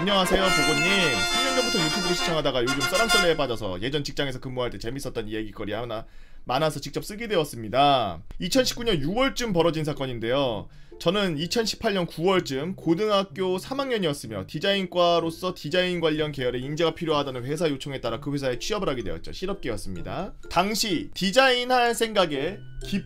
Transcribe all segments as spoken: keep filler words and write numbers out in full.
안녕하세요 보고님. 삼 년 전부터 유튜브를 시청하다가 요즘 썰렁썰레에 빠져서 예전 직장에서 근무할 때 재밌었던 이야기거리 하나 많아서 직접 쓰게 되었습니다. 이천십구 년 유월쯤 벌어진 사건인데요. 저는 이천십팔 년 구월쯤 고등학교 삼 학년이었으며 디자인과로서 디자인 관련 계열의 인재가 필요하다는 회사 요청에 따라 그 회사에 취업을 하게 되었죠. 실업계였습니다. 당시 디자인할 생각에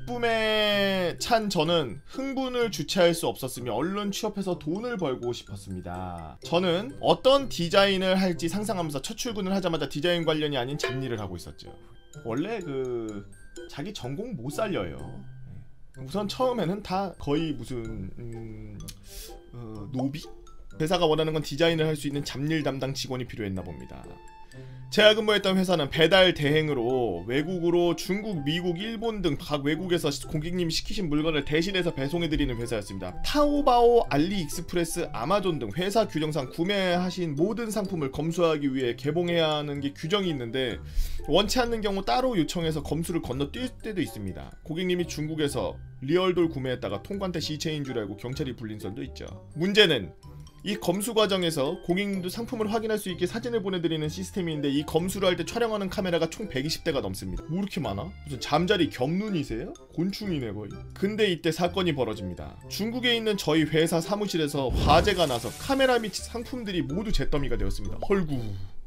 기쁨에 찬 저는 흥분을 주체할 수 없었으며 얼른 취업해서 돈을 벌고 싶었습니다. 저는 어떤 디자인을 할지 상상하면서 첫 출근을 하자마자 디자인 관련이 아닌 잡일을 하고 있었죠. 원래 그 자기 전공 못 살려요. 우선 처음에는 다 거의 무슨 음... 어... 노비? 회사가 원하는 건 디자인을 할 수 있는 잡일 담당 직원이 필요했나 봅니다. 제가 근무했던 회사는 배달 대행으로 외국으로 중국, 미국, 일본 등 각 외국에서 고객님이 시키신 물건을 대신해서 배송해드리는 회사였습니다. 타오바오, 알리익스프레스, 아마존 등 회사 규정상 구매하신 모든 상품을 검수하기 위해 개봉해야 하는 게 규정이 있는데 원치 않는 경우 따로 요청해서 검수를 건너뛸 때도 있습니다. 고객님이 중국에서 리얼돌 구매했다가 통관태 시체인 줄 알고 경찰이 불린 썰도 있죠. 문제는 이 검수 과정에서 고객님도 상품을 확인할 수 있게 사진을 보내드리는 시스템인데 이 검수를 할 때 촬영하는 카메라가 총 백이십 대가 넘습니다. 뭐 이렇게 많아? 무슨 잠자리 겸눈이세요? 곤충이네 거의. 근데 이때 사건이 벌어집니다. 중국에 있는 저희 회사 사무실에서 화재가 나서 카메라 및 상품들이 모두 잿더미가 되었습니다. 헐구.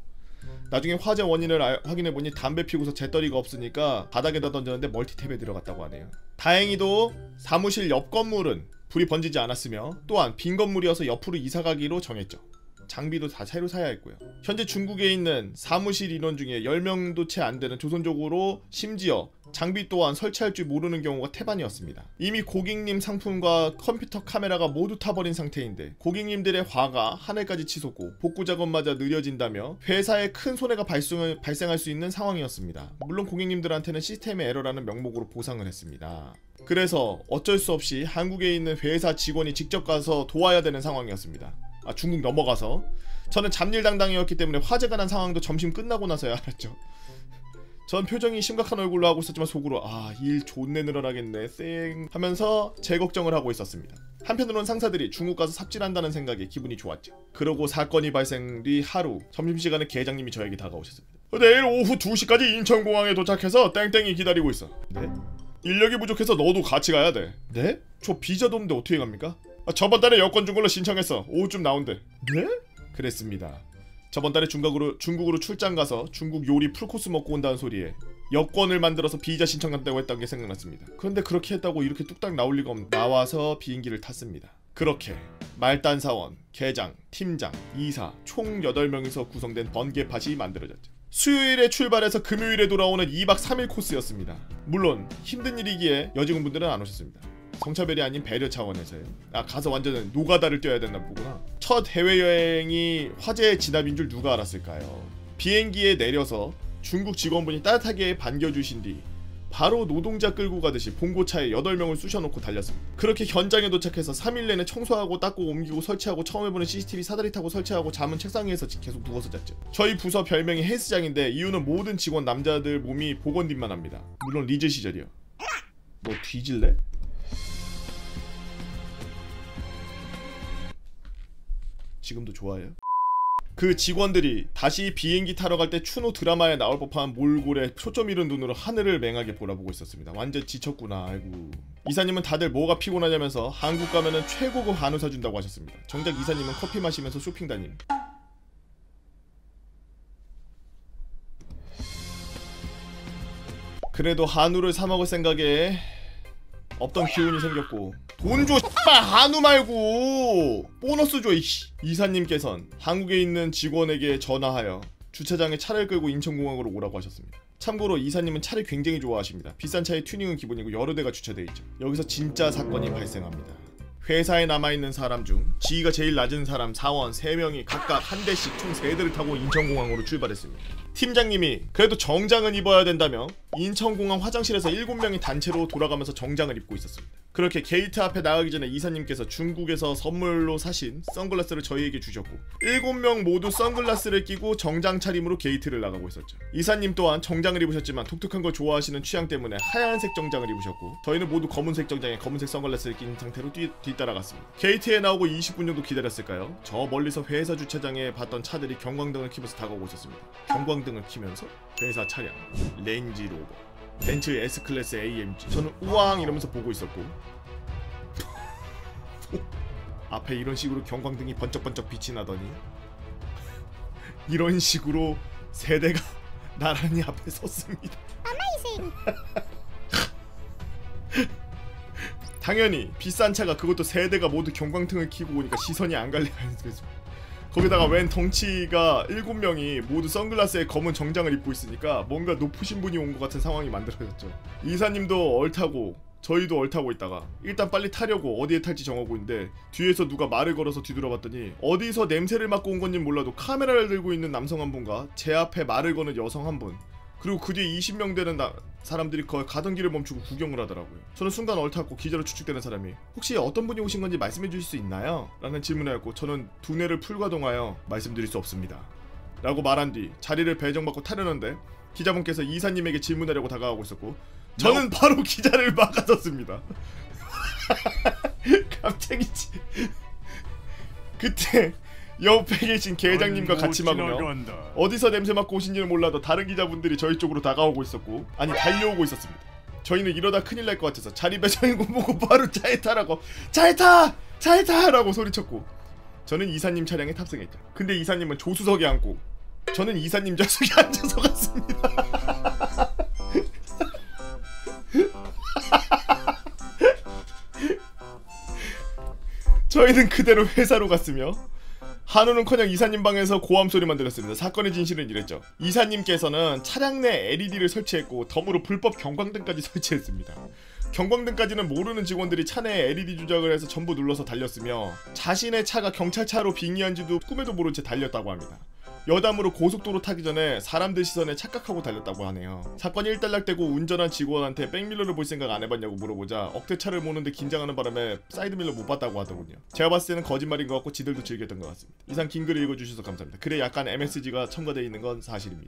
나중에 화재 원인을 알, 확인해보니 담배 피우고서 잿더리가 없으니까 바닥에다 던졌는데 멀티탭에 들어갔다고 하네요. 다행히도 사무실 옆 건물은 불이 번지지 않았으며 또한 빈 건물이어서 옆으로 이사가기로 정했죠. 장비도 다 새로 사야 했고요. 현재 중국에 있는 사무실 인원 중에 열 명도 채 안되는 조선족으로 심지어 장비 또한 설치할 줄 모르는 경우가 태반이었습니다. 이미 고객님 상품과 컴퓨터 카메라가 모두 타버린 상태인데 고객님들의 화가 하늘까지 치솟고 복구 작업마저 느려진다며 회사에 큰 손해가 발생을, 발생할 수 있는 상황이었습니다. 물론 고객님들한테는 시스템의 에러라는 명목으로 보상을 했습니다. 그래서 어쩔 수 없이 한국에 있는 회사 직원이 직접 가서 도와야 되는 상황이었습니다. 아, 중국 넘어가서. 저는 잡일 담당이었기 때문에 화재가 난 상황도 점심 끝나고 나서야 알았죠. 전 표정이 심각한 얼굴로 하고 있었지만 속으로 아, 일 존내 늘어나겠네 쌩 하면서 제 걱정을 하고 있었습니다. 한편으로는 상사들이 중국 가서 삽질한다는 생각에 기분이 좋았죠. 그러고 사건이 발생 뒤 하루 점심시간에 계장님이 저에게 다가오셨습니다. 내일 오후 두 시까지 인천공항에 도착해서 땡땡이 기다리고 있어. 네? 인력이 부족해서 너도 같이 가야 돼. 네? 저 비자도 없는데 어떻게 갑니까? 아, 저번 달에 여권 준 걸로 신청했어. 오후쯤 나온대. 네? 그랬습니다. 저번 달에 중국으로, 중국으로 출장 가서 중국 요리 풀코스 먹고 온다는 소리에 여권을 만들어서 비자 신청한다고 했던 게 생각났습니다. 그런데 그렇게 했다고 이렇게 뚝딱 나올 리가 없... 나와서 비행기를 탔습니다. 그렇게 말단사원, 계장, 팀장, 이사 총 여덟 명이서 구성된 번개팟이 만들어졌죠. 수요일에 출발해서 금요일에 돌아오는 이 박 삼 일 코스였습니다. 물론 힘든 일이기에 여직원분들은 안 오셨습니다. 성차별이 아닌 배려 차원에서요. 아, 가서 완전 노가다를 뛰어야 된다 보구나. 첫 해외여행이 화재의 진압인 줄 누가 알았을까요? 비행기에 내려서 중국 직원분이 따뜻하게 반겨주신 뒤 바로 노동자 끌고 가듯이 봉고차에 여덟 명을 쑤셔놓고 달렸습니다. 그렇게 현장에 도착해서 삼 일 내내 청소하고 닦고 옮기고 설치하고 처음 해보는 씨씨티비 사다리 타고 설치하고 잠은 책상 위에서 계속 누워서 잤죠. 저희 부서 별명이 헬스장인데 이유는 모든 직원 남자들 몸이 보건뒷만 합니다. 물론 리즈 시절이요. 뭐 뒤질래? 지금도 좋아해요? 그 직원들이 다시 비행기 타러 갈 때 추노 드라마에 나올 법한 몰골에 초점 잃은 눈으로 하늘을 맹하게 바라보고 있었습니다. 완전 지쳤구나. 아이고. 이사님은 다들 뭐가 피곤하냐면서 한국 가면은 최고급 한우 사준다고 하셨습니다. 정작 이사님은 커피 마시면서 쇼핑 다님. 그래도 한우를 사 먹을 생각에 없던 기운이 생겼고 돈 줘 씨발 한우 말고 보너스 줘 이씨. 이사님께선 한국에 있는 직원에게 전화하여 주차장에 차를 끌고 인천공항으로 오라고 하셨습니다. 참고로 이사님은 차를 굉장히 좋아하십니다. 비싼 차의 튜닝은 기본이고 여러 대가 주차되어 있죠. 여기서 진짜 사건이 발생합니다. 회사에 남아있는 사람 중 지위가 제일 낮은 사람 사원 세 명이 각각 한 대씩 총 세 대를 타고 인천공항으로 출발했습니다. 팀장님이 그래도 정장은 입어야 된다며 인천공항 화장실에서 일곱 명이 단체로 돌아가면서 정장을 입고 있었습니다. 그렇게 게이트 앞에 나가기 전에 이사님께서 중국에서 선물로 사신 선글라스를 저희에게 주셨고 일곱 명 모두 선글라스를 끼고 정장 차림으로 게이트를 나가고 있었죠. 이사님 또한 정장을 입으셨지만 독특한 걸 좋아하시는 취향 때문에 하얀색 정장을 입으셨고 저희는 모두 검은색 정장에 검은색 선글라스를 낀 상태로 뒤, 뒤따라갔습니다. 게이트에 나오고 이십 분 정도 기다렸을까요? 저 멀리서 회사 주차장에 봤던 차들이 경광등을 켜면서 다가오고 있었습니다. 경광등을 켜면서 회사 차량 렌지로버 벤츠 S클래스 에이엠지 저는 우왕 이러면서 보고 있었고 앞에 이런 식으로 경광등이 번쩍번쩍 빛이 나더니 이런 식으로 세 대가 나란히 앞에 섰습니다. 당연히 비싼 차가 그것도 세 대가 모두 경광등을 켜고 오니까 시선이 안 갈리가 했어. 거기다가 웬 덩치가 일곱 명이 모두 선글라스에 검은 정장을 입고 있으니까 뭔가 높으신 분이 온 것 같은 상황이 만들어졌죠. 이사님도 얼타고 저희도 얼타고 있다가 일단 빨리 타려고 어디에 탈지 정하고 있는데 뒤에서 누가 말을 걸어서 뒤돌아봤더니 어디서 냄새를 맡고 온 건지 몰라도 카메라를 들고 있는 남성 한 분과 제 앞에 말을 거는 여성 한 분 그리고 그 뒤에 이십 명 되는 나, 사람들이 거의 가던 길을 멈추고 구경을 하더라고요. 저는 순간 얼타고 기자로 추측되는 사람이 혹시 어떤 분이 오신 건지 말씀해 주실 수 있나요? 라는 질문을 했고 저는 두뇌를 풀가동하여 말씀드릴 수 없습니다 라고 말한 뒤 자리를 배정받고 타려는데 기자분께서 이사님에게 질문하려고 다가가고 있었고 저는 바로 기자를 막아섰습니다. 갑자기 그때 옆에 계신 계장님과 같이 막으며 어디서 냄새 맡고 오신지는 몰라도 다른 기자분들이 저희 쪽으로 다가오고 있었고 아니 달려오고 있었습니다. 저희는 이러다 큰일 날 것 같아서 자리 배정인 거 보고 바로 차에 타라고 차에 타! 차에 타! 라고 소리쳤고 저는 이사님 차량에 탑승했죠. 근데 이사님은 조수석에 앉고 저는 이사님 좌석에 앉아서 갔습니다. 저희는 그대로 회사로 갔으며 한우는커녕 이사님 방에서 고함 소리만 들렸습니다. 사건의 진실은 이랬죠. 이사님께서는 차량 내 엘이디를 설치했고 덤으로 불법 경광등까지 설치했습니다. 경광등까지는 모르는 직원들이 차 내에 엘이디 조작을 해서 전부 눌러서 달렸으며 자신의 차가 경찰차로 빙의한지도 꿈에도 모른 채 달렸다고 합니다. 여담으로 고속도로 타기 전에 사람들 시선에 착각하고 달렸다고 하네요. 사건이 일단락되고 운전한 직원한테 백밀러를 볼 생각 안 해봤냐고 물어보자 억대차를 모는데 긴장하는 바람에 사이드밀러 못 봤다고 하더군요. 제가 봤을 때는 거짓말인 것 같고 지들도 즐겼던 것 같습니다. 이상 긴 글을 읽어주셔서 감사합니다. 글에 약간 엠에스지가 첨가되어 있는 건 사실입니다.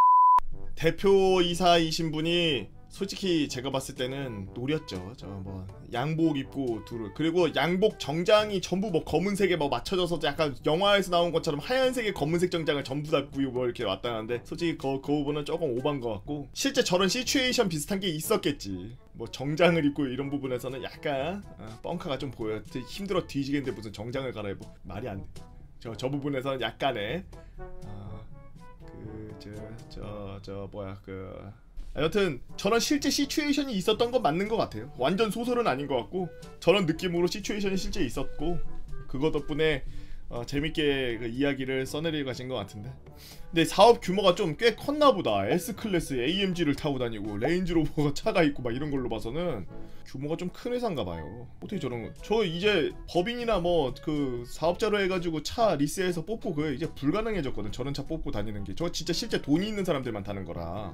대표이사이신 분이 솔직히 제가 봤을 때는 노렸죠. 저 뭐 양복 입고 둘을 그리고 양복 정장이 전부 뭐 검은색에 뭐 맞춰져서 약간 영화에서 나온 것처럼 하얀색의 검은색 정장을 전부 다 입고 뭐 이렇게 왔다는데 솔직히 그, 그 부분은 조금 오반 것 같고 실제 저런 시츄에이션 비슷한 게 있었겠지. 뭐 정장을 입고 이런 부분에서는 약간 어, 뻥카가 좀 보여요. 힘들어 뒤지겠는데 무슨 정장을 갈아입어 말이 안 돼. 저 저 부분에서는 약간의 어, 그 저 저 저 뭐야 그 여튼 저런 실제 시츄에이션이 있었던 건 맞는 것 같아요. 완전 소설은 아닌 것 같고 저런 느낌으로 시츄에이션이 실제 있었고 그거 덕분에 어, 재밌게 그 이야기를 써내리고 가신 것 같은데 근데 사업 규모가 좀 꽤 컸나보다. S클래스 에이엠지를 타고 다니고 레인지로버가 차가 있고 막 이런 걸로 봐서는 규모가 좀 큰 회사인가봐요. 어떻게 저런 거. 저 이제 법인이나 뭐 그 사업자로 해가지고 차 리스해서 뽑고 그게 이제 불가능해졌거든. 저런 차 뽑고 다니는 게. 저 진짜 실제 돈이 있는 사람들만 타는 거라.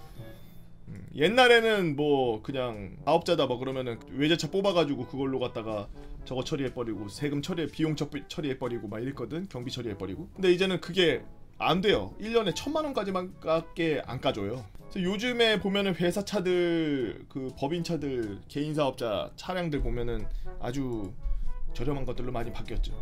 옛날에는 뭐 그냥 사업자다 뭐 그러면은 외제차 뽑아가지고 그걸로 갖다가 저거 처리해버리고 세금 처리해 비용 처리해버리고 막 이랬거든. 경비 처리해버리고. 근데 이제는 그게 안 돼요. 일 년에 천만 원까지만 깎게 안 까줘요. 그래서 요즘에 보면은 회사 차들 그 법인 차들 개인 사업자 차량들 보면은 아주 저렴한 것들로 많이 바뀌었죠.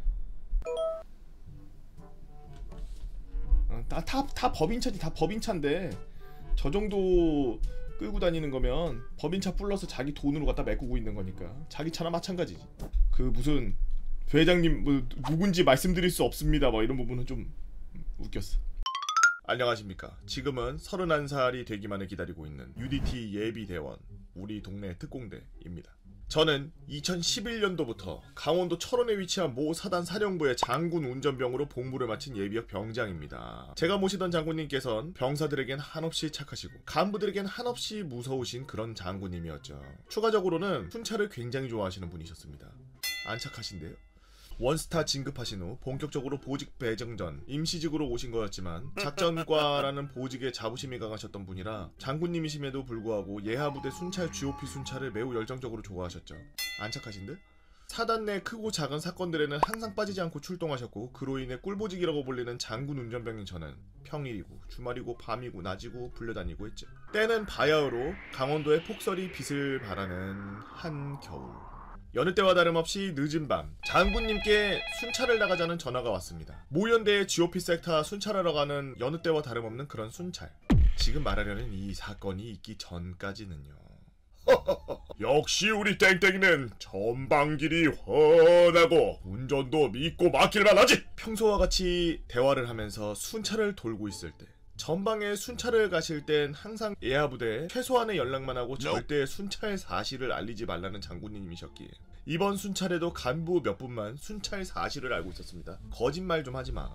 어, 다, 다, 다 법인 차지. 다 법인 차인데 저 정도 끌고 다니는 거면 법인차 불러서 자기 돈으로 갖다 메꾸고 있는 거니까 자기 차나 마찬가지지. 그 무슨 회장님 뭐 누군지 말씀드릴 수 없습니다 뭐 이런 부분은 좀 웃겼어. 안녕하십니까. 지금은 서른한 살이 되기만을 기다리고 있는 유디티 예비대원 우리 동네 특공대입니다. 저는 이천십일 년도부터 강원도 철원에 위치한 모 사단 사령부의 장군 운전병으로 복무를 마친 예비역 병장입니다. 제가 모시던 장군님께서는 병사들에겐 한없이 착하시고 간부들에겐 한없이 무서우신 그런 장군님이었죠. 추가적으로는 순차를 굉장히 좋아하시는 분이셨습니다. 안 착하신데요? 원스타 진급하신 후 본격적으로 보직 배정 전 임시직으로 오신 거였지만 작전과라는 보직에 자부심이 강하셨던 분이라 장군님이심에도 불구하고 예하부대 순찰 지오피 순찰을 매우 열정적으로 좋아하셨죠. 안착하신 듯? 사단 내 크고 작은 사건들에는 항상 빠지지 않고 출동하셨고 그로 인해 꿀보직이라고 불리는 장군 운전병인 저는 평일이고 주말이고 밤이고 낮이고 불려다니고 했죠. 때는 바야흐로 강원도의 폭설이 빛을 발하는 한겨울. 여느 때와 다름없이 늦은 밤 장군님께 순찰을 나가자는 전화가 왔습니다. 모연대의 지오피 섹터 순찰하러 가는 여느 때와 다름없는 그런 순찰. 지금 말하려는 이 사건이 있기 전까지는요. 역시 우리 땡땡이는 전방길이 훤하고 운전도 믿고 맡길만 하지. 평소와 같이 대화를 하면서 순찰을 돌고 있을 때 전방에 순찰을 가실 땐 항상 예하부대에 최소한의 연락만 하고 절대 순찰 사실을 알리지 말라는 장군님이셨기에 이번 순찰에도 간부 몇 분만 순찰 사실을 알고 있었습니다. 거짓말 좀 하지마.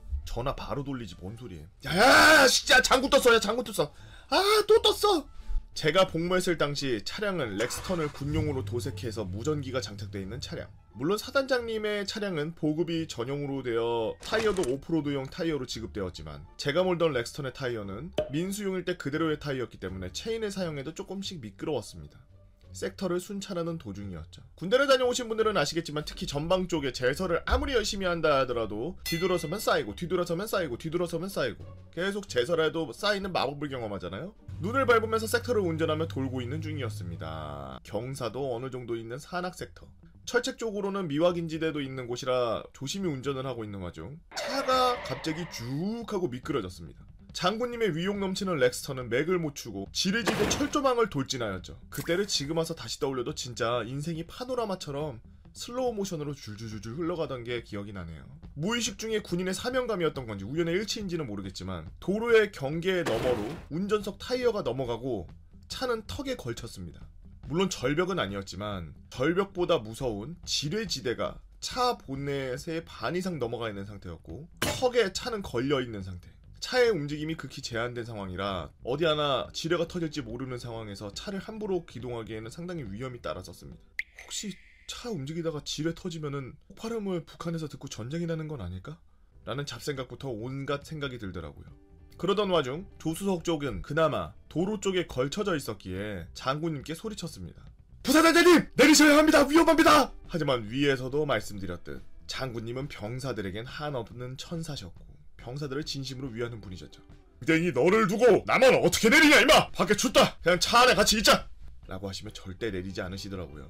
전화 바로 돌리지 뭔 소리해. 야야 진짜 장군 떴어. 야 장군 떴어. 아 또 떴어. 제가 복무했을 당시 차량은 렉스턴을 군용으로 도색해서 무전기가 장착되어 있는 차량. 물론 사단장님의 차량은 보급이 전용으로 되어 타이어도 오프로드용 타이어로 지급되었지만 제가 몰던 렉스턴의 타이어는 민수용일 때 그대로의 타이어였기 때문에 체인을 사용해도 조금씩 미끄러웠습니다. 섹터를 순찰하는 도중이었죠. 군대를 다녀오신 분들은 아시겠지만 특히 전방 쪽에 제설을 아무리 열심히 한다 하더라도 뒤돌아서면 쌓이고 뒤돌아서면 쌓이고 뒤돌아서면 쌓이고 계속 제설해도 쌓이는 마법을 경험하잖아요. 눈을 밟으면서 섹터를 운전하며 돌고 있는 중이었습니다. 경사도 어느 정도 있는 산악 섹터. 철책 쪽으로는 미확인지대도 있는 곳이라 조심히 운전을 하고 있는 와중 차가 갑자기 쭉 하고 미끄러졌습니다. 장군님의 위용 넘치는 렉스턴은 맥을 못 추고 지뢰지대 철조망을 돌진하였죠. 그때를 지금 와서 다시 떠올려도 진짜 인생이 파노라마처럼 슬로우 모션으로 줄줄줄줄 흘러가던 게 기억이 나네요. 무의식 중에 군인의 사명감이었던 건지 우연의 일치인지는 모르겠지만 도로의 경계 너머로 운전석 타이어가 넘어가고 차는 턱에 걸쳤습니다. 물론 절벽은 아니었지만 절벽보다 무서운 지뢰지대가 차 본넷의 반 이상 넘어가 있는 상태였고 턱에 차는 걸려있는 상태. 차의 움직임이 극히 제한된 상황이라 어디 하나 지뢰가 터질지 모르는 상황에서 차를 함부로 기동하기에는 상당히 위험이 따랐었습니다. 혹시 차 움직이다가 지뢰 터지면은 폭발음을 북한에서 듣고 전쟁이 나는 건 아닐까? 라는 잡생각부터 온갖 생각이 들더라고요. 그러던 와중 조수석 쪽은 그나마 도로 쪽에 걸쳐져 있었기에 장군님께 소리쳤습니다. 부사단장님! 내리셔야 합니다! 위험합니다! 하지만 위에서도 말씀드렸듯 장군님은 병사들에겐 한없는 천사셨고 병사들을 진심으로 위하는 분이셨죠. 땡이 너를 두고 나만 어떻게 내리냐 임마! 밖에 춥다! 그냥 차 안에 같이 있자! 라고 하시며 절대 내리지 않으시더라고요.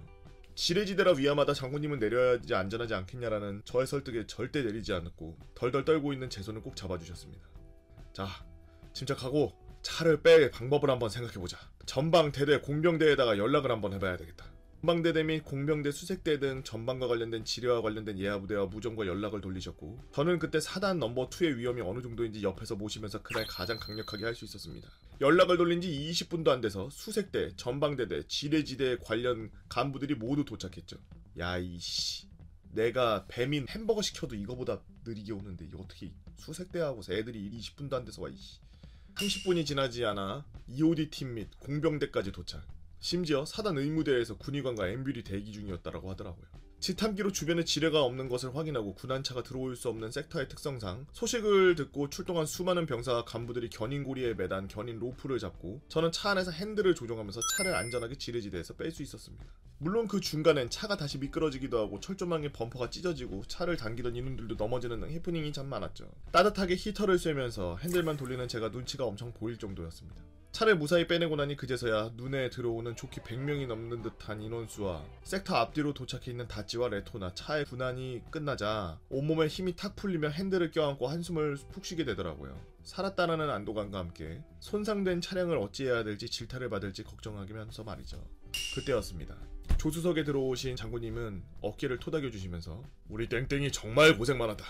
지뢰지대라 위험하다 장군님은 내려야지 안전하지 않겠냐라는 저의 설득에 절대 내리지 않았고 덜덜 떨고 있는 제 손을 꼭 잡아주셨습니다. 자, 침착하고 차를 뺄 방법을 한번 생각해보자. 전방대대 공병대에다가 연락을 한번 해봐야 되겠다. 전방대대 및 공병대 수색대 등 전방과 관련된 지뢰와 관련된 예하부대와 무전과 연락을 돌리셨고 저는 그때 사단 넘버 이의 위험이 어느 정도인지 옆에서 모시면서 그날 가장 강력하게 할 수 있었습니다. 연락을 돌린 지 이십 분도 안 돼서 수색대, 전방대대, 지뢰지대 관련 간부들이 모두 도착했죠. 야 이씨, 내가 배민 햄버거 시켜도 이거보다 느리게 오는데 이거 어떻게 수색대하고 애들이 이십 분도 안 돼서 와 이씨. 삼십 분이 지나지 않아 이오디 팀 및 공병대까지 도착. 심지어 사단 의무대에서 군의관과 엠뷰리 대기 중이었다라고 하더라고요. 지탐기로 주변에 지뢰가 없는 것을 확인하고 군안차가 들어올 수 없는 섹터의 특성상 소식을 듣고 출동한 수많은 병사와 간부들이 견인고리에 매단 견인 로프를 잡고 저는 차 안에서 핸들을 조종하면서 차를 안전하게 지뢰지대에서 뺄 수 있었습니다. 물론 그 중간엔 차가 다시 미끄러지기도 하고 철조망의 범퍼가 찢어지고 차를 당기던 인원들도 넘어지는 등 해프닝이 참 많았죠. 따뜻하게 히터를 쐬면서 핸들만 돌리는 제가 눈치가 엄청 보일 정도였습니다. 차를 무사히 빼내고 나니 그제서야 눈에 들어오는 좋게 백 명이 넘는 듯한 인원수와 섹터 앞뒤로 도착해 있는 다찌와 레토나 차의 분한이 끝나자 온몸에 힘이 탁 풀리며 핸들을 껴안고 한숨을 푹 쉬게 되더라고요. 살았다라는 안도감과 함께 손상된 차량을 어찌해야 될지 질타를 받을지 걱정하면서 말이죠. 그때였습니다. 조수석에 들어오신 장군님은 어깨를 토닥여주시면서 우리 땡땡이 정말 고생 많았다.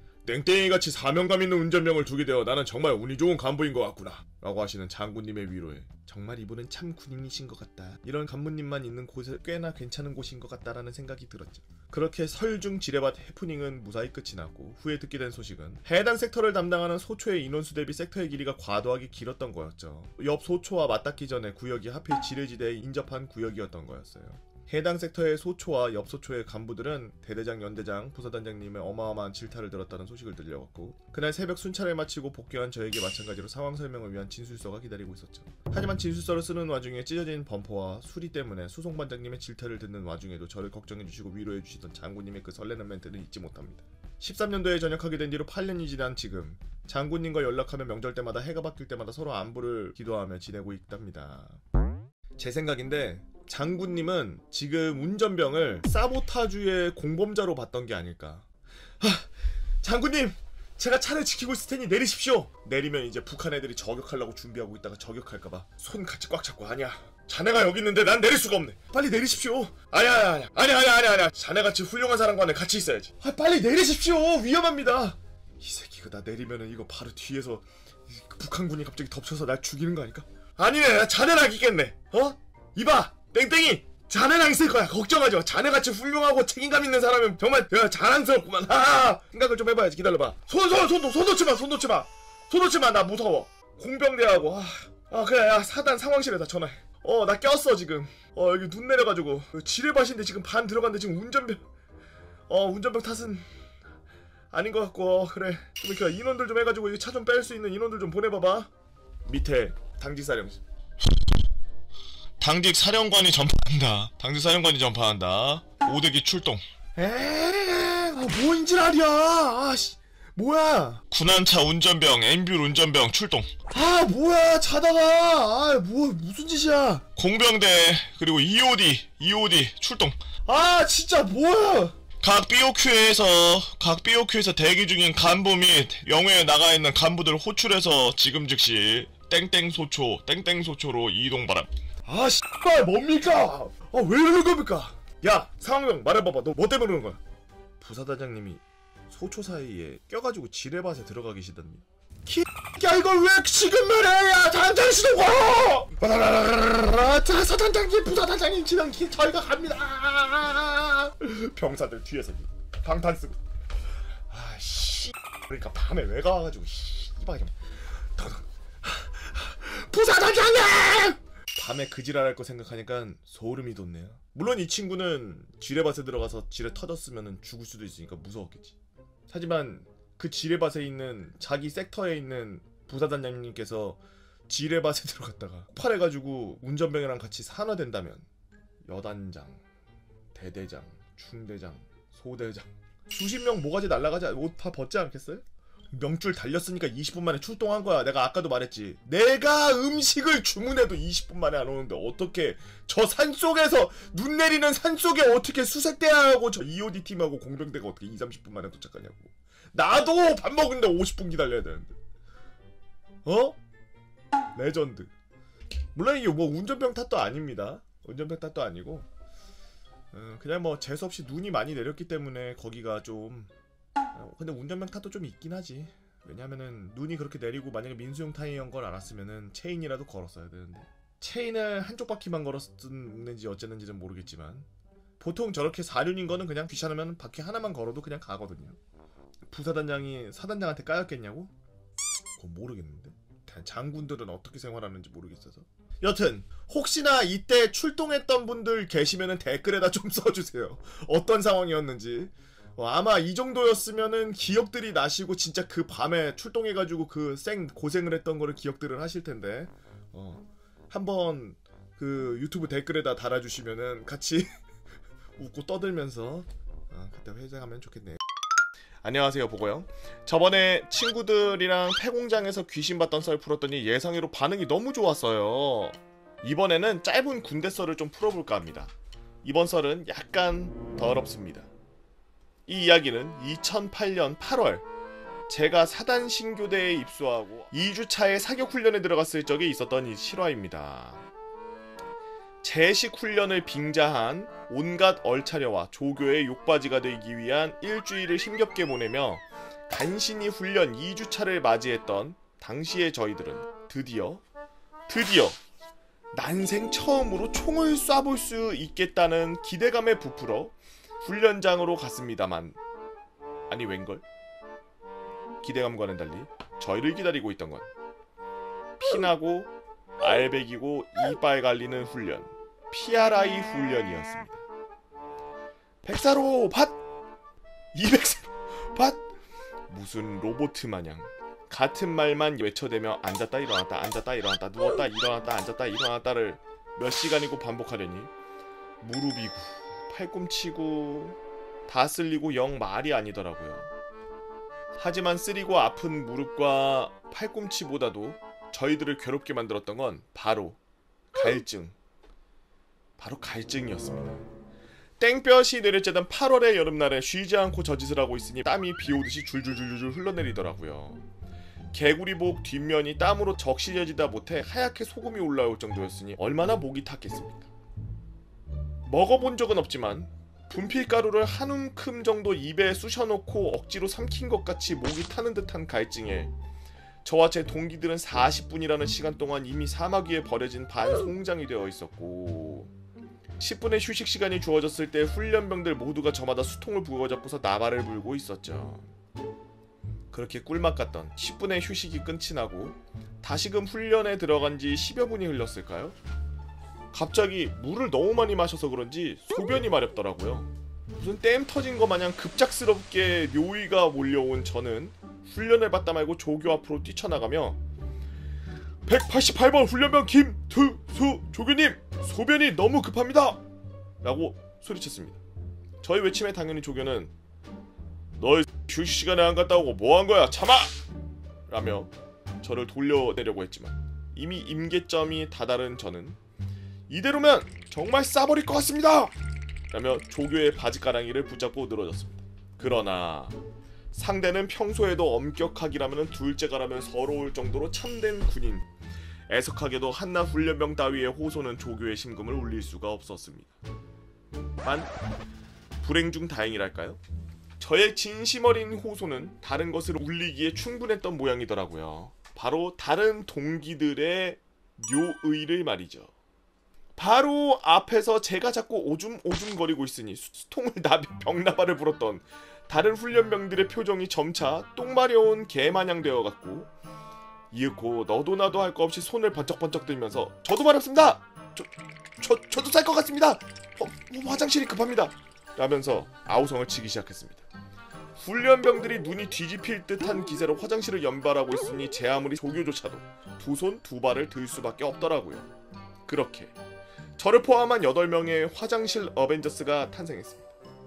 땡땡이같이 사명감 있는 운전병을 두게 되어 나는 정말 운이 좋은 간부인 것 같구나 라고 하시는 장군님의 위로에 정말 이분은 참 군인이신 것 같다, 이런 간부님만 있는 곳에 꽤나 괜찮은 곳인 것 같다라는 생각이 들었죠. 그렇게 설중 지뢰밭 해프닝은 무사히 끝이 났고 후에 듣게 된 소식은 해당 섹터를 담당하는 소초의 인원수 대비 섹터의 길이가 과도하게 길었던 거였죠. 옆 소초와 맞닿기 전에 구역이 하필 지뢰지대에 인접한 구역이었던 거였어요. 해당 섹터의 소초와 옆 소초의 간부들은 대대장, 연대장, 부사단장님의 어마어마한 질타를 들었다는 소식을 들려왔고 그날 새벽 순찰을 마치고 복귀한 저에게 마찬가지로 상황 설명을 위한 진술서가 기다리고 있었죠. 하지만 진술서를 쓰는 와중에 찢어진 범퍼와 수리 때문에 수송반장님의 질타를 듣는 와중에도 저를 걱정해주시고 위로해주시던 장군님의 그 설레는 멘트는 잊지 못합니다. 십삼 년도에 전역하게 된 뒤로 팔 년이 지난 지금 장군님과 연락하며 명절 때마다 해가 바뀔 때마다 서로 안부를 기도하며 지내고 있답니다. 제 생각인데 장군님은 지금 운전병을 사보타주의 공범자로 봤던 게 아닐까. 하, 장군님! 제가 차를 지키고 있을 테니 내리십시오! 내리면 이제 북한 애들이 저격하려고 준비하고 있다가 저격할까봐 손 같이 꽉 잡고 아니야. 자네가 여기 있는데 난 내릴 수가 없네. 빨리 내리십시오. 아니야 아니야 아니야 아니야 아니야 아니야. 자네같이 훌륭한 사람과 내 같이 있어야지. 아, 빨리 내리십시오. 위험합니다. 이 새끼가 나 내리면은 이거 바로 뒤에서 북한군이 갑자기 덮쳐서 날 죽이는 거 아닐까? 아니네. 자네랑 있겠네. 어? 이봐 땡땡이 자네랑 있을 거야. 걱정하지 마. 자네같이 훌륭하고 책임감 있는 사람은 정말 내가 자랑스럽구만. 하하. 생각을 좀 해봐야지. 기다려봐. 손 손 손 손 놓지 마. 손 놓지 마. 손 놓지 마. 나 무서워. 공병대하고 아, 아 그래 야 사단 상황실에다 전화해. 어 나 꼈어 지금. 어 여기 눈 내려가지고 지뢰밭인데 지금 반 들어갔는데 지금 운전병 어 운전병 탓은 아닌 것 같고 어, 그래 좀 이렇게 인원들 좀 해가지고 이 차 좀 뺄 수 있는 인원들 좀 보내봐봐. 밑에 당직 사령실. 당직 사령관이 전파한다. 당직 사령관이 전파한다. 오대기 출동. 에이 뭐인줄 알이야. 아씨 뭐야. 군안차 운전병, 엠뷸 운전병 출동. 아 뭐야 자다가 아 뭐 무슨 짓이야. 공병대 그리고 이오디 이오디 출동. 아 진짜 뭐야. 각 비오큐에서 각 비오큐에서 대기 중인 간부 및 영외에 나가 있는 간부들 호출해서 지금 즉시 땡땡 소초 땡땡 소초로 이동 바람. 아 씨발 뭡니까? 아 왜 이러는 겁니까? 야 상황명 말해봐봐. 너 뭐 때문에 그러는 거야? 부사단장님이 소초 사이에 껴가지고 지뢰밭에 들어가 계시답니다. 야 이걸 왜 지금 말해? 야 단장 시동 걸어! 자 사단장님 부사단장님 지난 길 저희가 갑니다. 병사들 뒤에서 방탄 쓰고. 아씨 그러니까 밤에 왜 가가지고 씨발 좀 부사단장님! 밤에 그 지랄할 거 생각하니까 소름이 돋네요. 물론 이 친구는 지뢰밭에 들어가서 지뢰 터졌으면 죽을 수도 있으니까 무서웠겠지. 하지만 그 지뢰밭에 있는 자기 섹터에 있는 부사단장님께서 지뢰밭에 들어갔다가 폭발해가지고 운전병이랑 같이 산화된다면 여단장, 대대장, 중대장, 소대장 수십 명 모가지 날라가지 옷 다 벗지 않겠어요? 명줄 달렸으니까 이십 분 만에 출동한 거야. 내가 아까도 말했지. 내가 음식을 주문해도 이십 분 만에 안 오는데 어떻게 저 산속에서 눈 내리는 산속에 어떻게 수색대하고 저 이오디 팀하고 공병대가 어떻게 이삼십 분 만에 도착하냐고. 나도 밥 먹는데 오십 분 기다려야 되는데. 어? 레전드. 물론 이게 뭐 운전병 탓도 아닙니다. 운전병 탓도 아니고 어, 그냥 뭐 재수없이 눈이 많이 내렸기 때문에 거기가 좀 어, 근데 운전병 탓도 좀 있긴 하지. 왜냐면은 눈이 그렇게 내리고 만약에 민수용 타이어인 걸 알았으면은 체인이라도 걸었어야 되는데 체인을 한쪽 바퀴만 걸었는지 어쨌는지는 모르겠지만 보통 저렇게 사륜인 거는 그냥 귀찮으면 바퀴 하나만 걸어도 그냥 가거든요. 부사단장이 사단장한테 까였겠냐고? 그건 모르겠는데. 장군들은 어떻게 생활하는지 모르겠어서. 여튼 혹시나 이때 출동했던 분들 계시면은 댓글에다 좀 써주세요. 어떤 상황이었는지. 어, 아마 이 정도였으면은 기억들이 나시고 진짜 그 밤에 출동해가지고 그 생 고생을 했던 거를 기억들을 하실 텐데 어, 한번 그 유튜브 댓글에다 달아주시면은 같이 웃고 떠들면서 어, 그때 회생하면 좋겠네요. 안녕하세요 보고요. 저번에 친구들이랑 폐공장에서 귀신 봤던 썰 풀었더니 예상외로 반응이 너무 좋았어요. 이번에는 짧은 군대 썰을 좀 풀어볼까 합니다. 이번 썰은 약간 더럽습니다. 이 이야기는 이천팔 년 팔월 제가 사단 신교대에 입소하고 이 주차에 사격훈련에 들어갔을 적에 있었던 이 실화입니다. 제식 훈련을 빙자한 온갖 얼차려와 조교의 욕바지가 되기 위한 일주일을 힘겹게 보내며 간신히 훈련 이 주차를 맞이했던 당시의 저희들은 드디어 드디어 난생 처음으로 총을 쏴볼 수 있겠다는 기대감에 부풀어 훈련장으로 갔습니다만 아니 웬걸? 기대감과는 달리 저희를 기다리고 있던 건 피나고 알배기고 이빨 갈리는 훈련 피알아이 훈련이었습니다. 백사로 밭! 이백사로 밭! 무슨 로보트 마냥 같은 말만 외쳐대며 앉았다 일어났다 앉았다 일어났다 누웠다 일어났다 앉았다 일어났다를 몇 시간이고 반복하려니 무릎이고 팔꿈치고 다 쓸리고 영 말이 아니더라고요. 하지만 쓰리고 아픈 무릎과 팔꿈치보다도 저희들을 괴롭게 만들었던 건 바로 갈증 바로 갈증이었습니다. 땡볕이 내려쬐던 팔월의 여름날에 쉬지 않고 저짓을 하고 있으니 땀이 비오듯이 줄줄줄줄 흘러내리더라고요. 개구리복 뒷면이 땀으로 적시려지다 못해 하얗게 소금이 올라올 정도였으니 얼마나 목이 탔겠습니까. 먹어본 적은 없지만 분필가루를 한 움큼 정도 입에 쑤셔놓고 억지로 삼킨 것 같이 목이 타는 듯한 갈증에 저와 제 동기들은 사십 분이라는 시간 동안 이미 사막 위에 버려진 반송장이 되어 있었고 십 분의 휴식 시간이 주어졌을 때 훈련병들 모두가 저마다 수통을 부어잡고서 나발을 불고 있었죠. 그렇게 꿀맛 같던 십 분의 휴식이 끝이 나고 다시금 훈련에 들어간 지 십여 분이 흘렀을까요? 갑자기 물을 너무 많이 마셔서 그런지 소변이 마렵더라고요. 무슨 댐 터진 것 마냥 급작스럽게 묘의가 몰려온 저는 훈련을 받다 말고 조교 앞으로 뛰쳐나가며 백팔십팔 번 훈련병 김투수 조교님! 소변이 너무 급합니다! 라고 소리쳤습니다. 저희 외침에 당연히 조교는 너희 휴식 시간에 안 갔다 오고 뭐한 거야 참아! 라며 저를 돌려내려고 했지만 이미 임계점이 다다른 저는 이대로면 정말 싸버릴 것 같습니다! 라며 조교의 바지가랑이를 붙잡고 늘어졌습니다. 그러나 상대는 평소에도 엄격하기라면 둘째가라면 서러울 정도로 참된 군인. 애석하게도 한낱 훈련병 따위의 호소는 조교의 심금을 울릴 수가 없었습니다. 만 불행 중 다행이랄까요? 저의 진심 어린 호소는 다른 것을 울리기에 충분했던 모양이더라고요. 바로 다른 동기들의 묘의를 말이죠. 바로 앞에서 제가 자꾸 오줌 오줌 거리고 있으니 수통을 나비 병나발을 불었던 다른 훈련병들의 표정이 점차 똥마려운 개마냥 되어갔고 이윽고 너도 나도 할 거 없이 손을 번쩍번쩍 들면서 저도 마렵습니다! 저, 저, 저도 쌀 것 같습니다! 어, 화장실이 급합니다! 라면서 아우성을 치기 시작했습니다. 훈련병들이 눈이 뒤집힐 듯한 기세로 화장실을 연발하고 있으니 제 아무리 조교조차도 두 손 두 발을 들 수밖에 없더라고요. 그렇게 저를 포함한 여덟 명의 화장실 어벤져스가 탄생했습니다.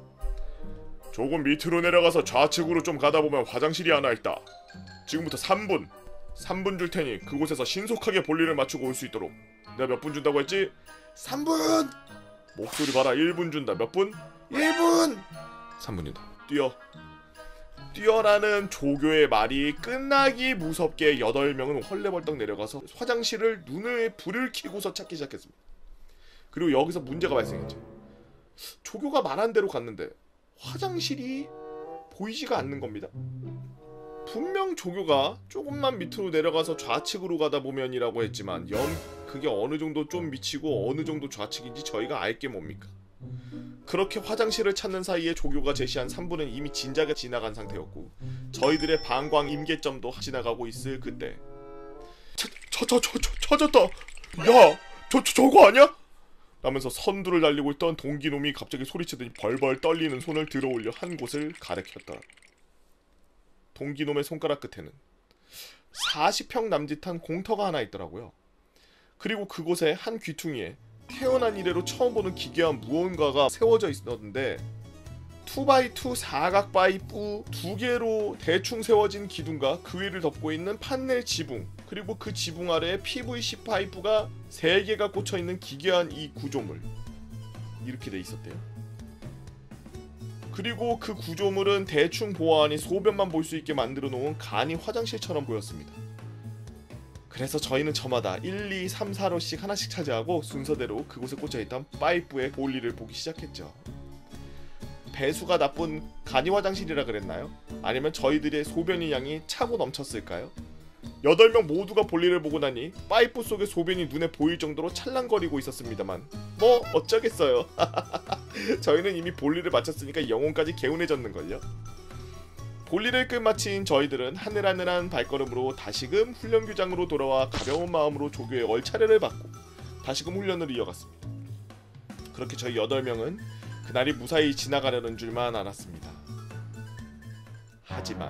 조금 밑으로 내려가서 좌측으로 좀 가다보면 화장실이 하나 있다. 지금부터 삼 분 삼 분 줄 테니 그곳에서 신속하게 볼일을 맞추고 올 수 있도록. 내가 몇 분 준다고 했지? 삼 분! 목소리 봐라. 일 분 준다. 몇 분? 일 분! 삼 분이다. 뛰어. 뛰어라는 조교의 말이 끝나기 무섭게 여덟 명은 헐레벌떡 내려가서 화장실을 눈을 불을 켜고서 찾기 시작했습니다. 그리고 여기서 문제가 발생했죠. 조교가 말한 대로 갔는데 화장실이 보이지가 않는 겁니다. 분명 조교가 조금만 밑으로 내려가서 좌측으로 가다 보면이라고 했지만 영 그게 어느 정도 좀 미치고 어느 정도 좌측인지 저희가 알게 뭡니까? 그렇게 화장실을 찾는 사이에 조교가 제시한 삼 분은 이미 진작에 지나간 상태였고 저희들의 방광 임계점도 지나가고 있을 그때 저, 저, 저, 저, 저, 찾았다! 야! 저, 저, 저거 아니야? 라면서 선두를 달리고 있던 동기놈이 갑자기 소리치더니 벌벌 떨리는 손을 들어올려 한 곳을 가리켰다. 동기놈의 손가락 끝에는 사십 평 남짓한 공터가 하나 있더라고요. 그리고 그곳에 한 귀퉁이에 태어난 이래로 처음 보는 기괴한 무언가가 세워져 있었는데 투 바이 투 사각 파이프 두 개로 대충 세워진 기둥과 그 위를 덮고 있는 판넬 지붕, 그리고 그 지붕 아래에 피브이씨 파이프가 세 개가 꽂혀있는 기괴한 이 구조물, 이렇게 돼 있었대요. 그리고 그 구조물은 대충 보아하니 소변만 볼 수 있게 만들어 놓은 간이 화장실처럼 보였습니다. 그래서 저희는 저마다 일, 이, 삼, 사로씩 하나씩 차지하고 순서대로 그곳에 꽂혀있던 파이프의 볼일을 보기 시작했죠. 배수가 나쁜 간이 화장실이라 그랬나요? 아니면 저희들의 소변의 양이 차고 넘쳤을까요? 여덟 명 모두가 볼일을 보고 나니 파이프 속의 소변이 눈에 보일 정도로 찰랑거리고 있었습니다만 뭐 어쩌겠어요. 저희는 이미 볼일을 마쳤으니까 영혼까지 개운해졌는걸요. 볼일을 끝마친 저희들은 하늘하늘한 발걸음으로 다시금 훈련교장으로 돌아와 가벼운 마음으로 조교의 얼차례를 받고 다시금 훈련을 이어갔습니다. 그렇게 저희 여덟 명은 그날이 무사히 지나가려는 줄만 알았습니다. 하지만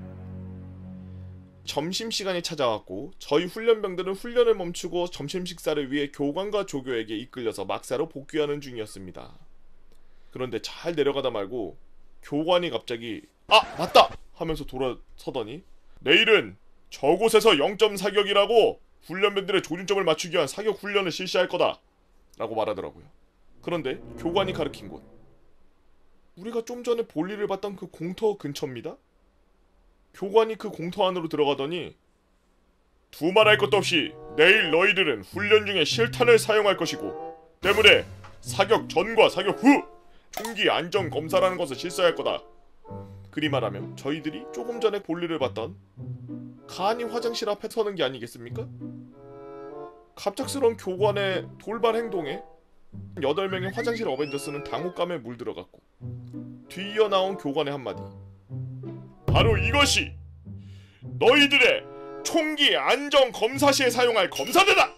점심시간이 찾아왔고 저희 훈련병들은 훈련을 멈추고 점심 식사를 위해 교관과 조교에게 이끌려서 막사로 복귀하는 중이었습니다. 그런데 잘 내려가다 말고 교관이 갑자기 아! 맞다! 하면서 돌아서더니 내일은 저곳에서 영 점 사격이라고 훈련병들의 조준점을 맞추기 위한 사격 훈련을 실시할 거다 라고 말하더라고요. 그런데 교관이 가리킨 곳, 우리가 좀 전에 볼일을 봤던 그 공터 근처입니다. 교관이 그 공터 안으로 들어가더니 두말할 것도 없이 내일 너희들은 훈련 중에 실탄을 사용할 것이고 때문에 사격 전과 사격 후 총기 안전 검사라는 것을 실시할 거다. 그리 말하면 저희들이 조금 전에 볼일을 봤던 간이 화장실 앞에 서는 게 아니겠습니까? 갑작스러운 교관의 돌발 행동에 여덟 명의 화장실 어벤져스는 당혹감에 물들어갔고 뒤이어 나온 교관의 한마디, 바로 이것이 너희들의 총기 안전 검사 시에 사용할 검사대다!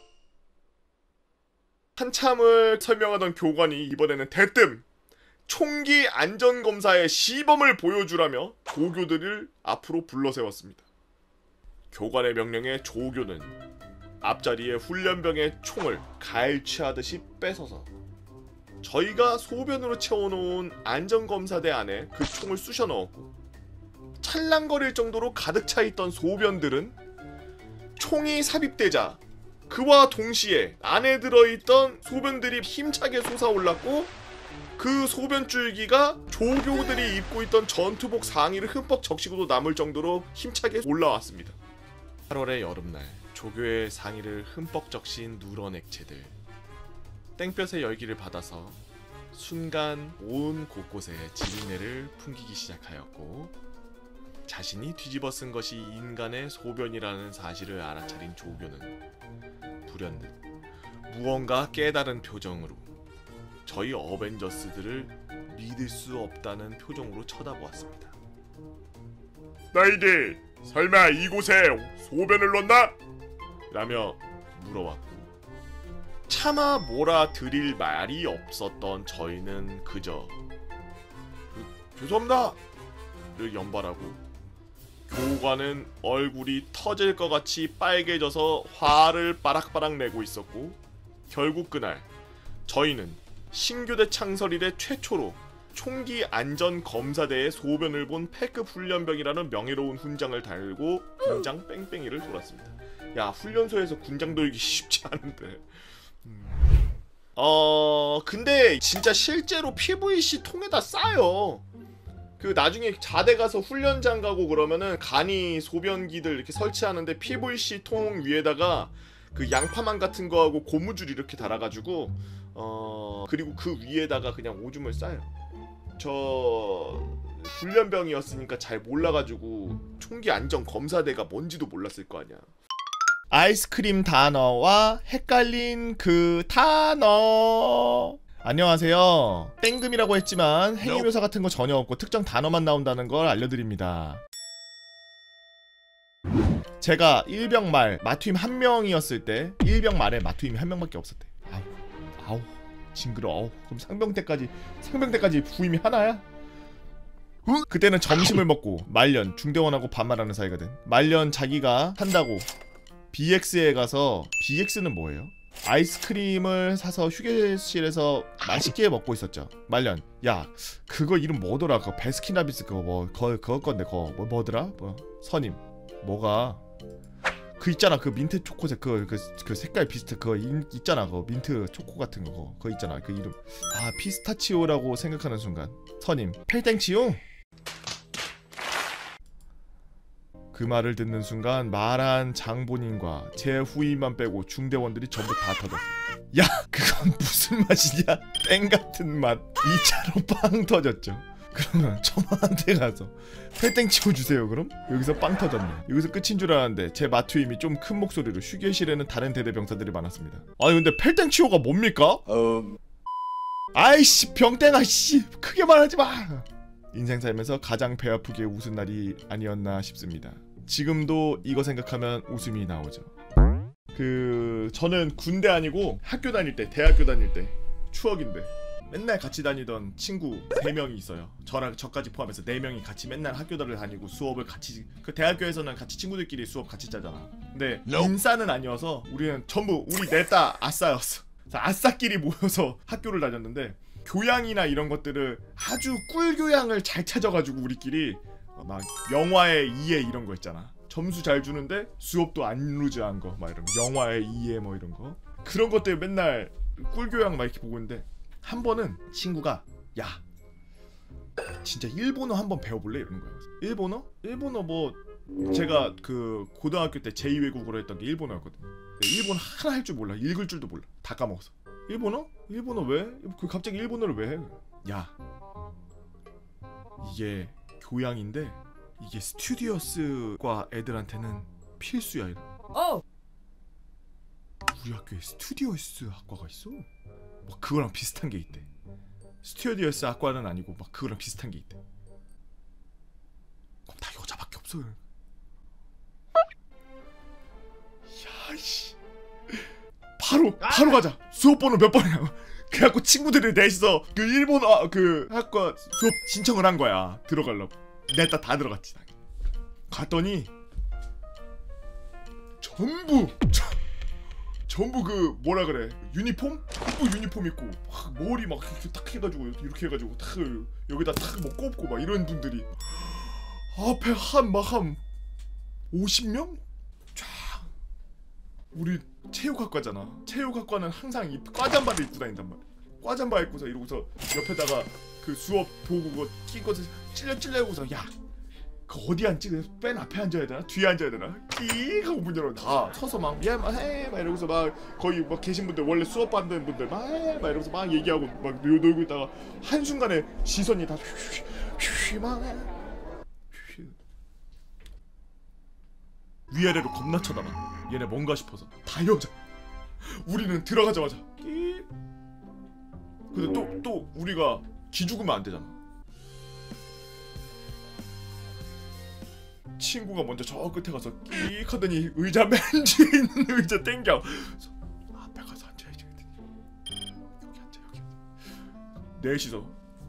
한참을 설명하던 교관이 이번에는 대뜸 총기 안전 검사의 시범을 보여주라며 조교들을 앞으로 불러세웠습니다. 교관의 명령에 조교는 앞자리에 훈련병의 총을 갈취하듯이 뺏어서 저희가 소변으로 채워놓은 안전검사대 안에 그 총을 쑤셔 넣었고 찰랑거릴 정도로 가득 차있던 소변들은 총이 삽입되자 그와 동시에 안에 들어있던 소변들이 힘차게 솟아올랐고 그 소변줄기가 조교들이 입고 있던 전투복 상의를 흠뻑 적시고도 남을 정도로 힘차게 올라왔습니다. 팔월의 여름날 조교의 상의를 흠뻑 적신 누런 액체들, 땡볕의 열기를 받아서 순간 온 곳곳에 지린내를 풍기기 시작하였고 자신이 뒤집어 쓴 것이 인간의 소변이라는 사실을 알아차린 조교는 불현듯 무언가 깨달은 표정으로 저희 어벤져스들을 믿을 수 없다는 표정으로 쳐다보았습니다. 너희들 설마 이곳에 소변을 넣나? 라며 물어왔고 차마 뭐라 드릴 말이 없었던 저희는 그저 죄송합니다 를 연발하고 교관은 얼굴이 터질 것 같이 빨개져서 화를 바락바락 내고 있었고 결국 그날 저희는 신교대 창설 이래 최초로 총기 안전 검사대의 소변을 본 패급 훈련병이라는 명예로운 훈장을 달고 군장 뺑뺑이를 돌았습니다. 야, 훈련소에서 군장 돌기 쉽지 않은데. 음. 어 근데 진짜 실제로 피브이씨 통에다 싸요. 그 나중에 자대 가서 훈련장 가고 그러면은 간이 소변기들 이렇게 설치하는데 피브이씨 통 위에다가 그 양파망 같은 거하고 고무줄 이렇게 달아가지고 어 그리고 그 위에다가 그냥 오줌을 싸요. 저 훈련병이었으니까 잘 몰라가지고 총기 안전 검사대가 뭔지도 몰랐을 거 아니야. 아이스크림 단어와 헷갈린 그 단어. 안녕하세요. 땡금이라고 했지만 행위묘사 같은 거 전혀 없고 특정 단어만 나온다는 걸 알려드립니다. 제가 일병 말 마투임 한 명이었을 때 일병 말에 마투임이 한 명밖에 없었대. 아우 아우 징그러워. 그럼 상병 때까지 상병 때까지 부임이 하나야? 그때는 점심을 먹고 말년 중대원하고 반말하는 사이거든. 말년 자기가 한다고 비엑스에 가서, 비엑스는 뭐예요? 아이스크림을 사서 휴게실에서 맛있게 먹고 있었죠. 말년, 야 그거 이름 뭐더라? 그거 베스킨라빈스 그거 뭐 그거, 그거 건데 그거 뭐, 뭐더라? 뭐 선임 뭐가 그 있잖아 그 민트 초코색 그, 그, 그 색깔 비슷해 그거 인, 있잖아 그거 민트 초코 같은 거 그거 있잖아 그 이름 아 피스타치오라고 생각하는 순간 선임 펠땡치오? 그 말을 듣는 순간 말한 장본인과 제 후임만 빼고 중대원들이 전부 다 터졌어. 야 그건 무슨 맛이냐? 땡 같은 맛. 이 차로 빵 터졌죠. 그러면 처마한테 가서 펠땡치오 주세요 그럼? 여기서 빵 터졌네. 여기서 끝인 줄 알았는데 제 마투임이 좀 큰 목소리로 휴게실에는 다른 대대병사들이 많았습니다. 아니 근데 펠땡치오가 뭡니까? 어... 아이씨 병땡아 씨 크게 말하지 마. 인생 살면서 가장 배 아프게 웃은 날이 아니었나 싶습니다. 지금도 이거 생각하면 웃음이 나오죠. 그 저는 군대 아니고 학교 다닐 때 대학교 다닐 때 추억인데 맨날 같이 다니던 친구 세 명이 있어요. 저랑 저까지 포함해서 네 명이 같이 맨날 학교를 다니고 수업을 같이, 그 대학교에서는 같이 친구들끼리 수업 같이 짜잖아. 근데 인싸는 아니어서 우리는 전부 우리 넷다 아싸였어. 아싸끼리 모여서 학교를 다녔는데 교양이나 이런 것들을 아주 꿀교양을 잘 찾아가지고 우리끼리 막 영화의 이해 이런 거 있잖아. 점수 잘 주는데 수업도 안 루즈한 거 막 이런 영화의 이해 뭐 이런 거 그런 것들 맨날 꿀교양 막 이렇게 보고 있는데 한 번은 친구가 야 진짜 일본어 한번 배워볼래? 이러는 거야. 일본어? 일본어 뭐 제가 그 고등학교 때 제이 외국어로 했던 게 일본어였거든요. 일본어 하나 할 줄 몰라. 읽을 줄도 몰라. 다 까먹었어. 일본어? 일본어 왜? 그 갑자기 일본어를 왜 해? 야 이게 교양인데 이게 스튜디오스과 애들한테는 필수야. 이래. 어. 우리 학교에 스튜디오스 학과가 있어. 막 그거랑 비슷한 게 있대. 스튜디오스 학과는 아니고 막 그거랑 비슷한 게 있대. 그럼 다 여자밖에 없어. 야이씨. 바로 바로 가자. 수업 번호 몇 번이야? 그래갖고 친구들이 넷이서 그 일본어 그 학과 수업 신청을 한 거야. 들어가려고. 넷다 다 들어갔지. 갔더니 전부 저, 전부 그 뭐라 그래 유니폼? 또 유니폼 입고 막 머리 막 이렇게 딱 해가지고 이렇게 해가지고 탁 여기다 탁 뭐 꼽고 막 이런 분들이 앞에 한 막 한 오십 명? 쫙. 우리 체육학과잖아. 체육학과는 항상 이 과잠바를 입고 다닌단 말이야. 과잠바 입고서 이러고서 옆에다가 그 수업 도구 그거 끼고서 찔려찔려고서 야 그 어디 앉지? 맨 앞에 앉아야 되나? 뒤에 앉아야 되나? 끼 하고 문 열어. 다 서서 막 야해 막 이러고서 막 거기 막 계신 분들 원래 수업 받는 분들 막 해 막 이러고서 막 얘기하고 막 놀고 있다가 한 순간에 시선이 다 휘휘막 위아래로 겁나 쳐다봐. 얘네 뭔가 싶어서 다 여자. 우리는 들어가자마자 끼. 근데 또 또 우리가 기죽으면 안 되잖아. 친구가 먼저 저 끝에 가서 끼익 하더니 의자 맨 뒤에 있는 의자 땡겨. 앞에 가서 앉아야지. 여기 앉아 여기. 넷이서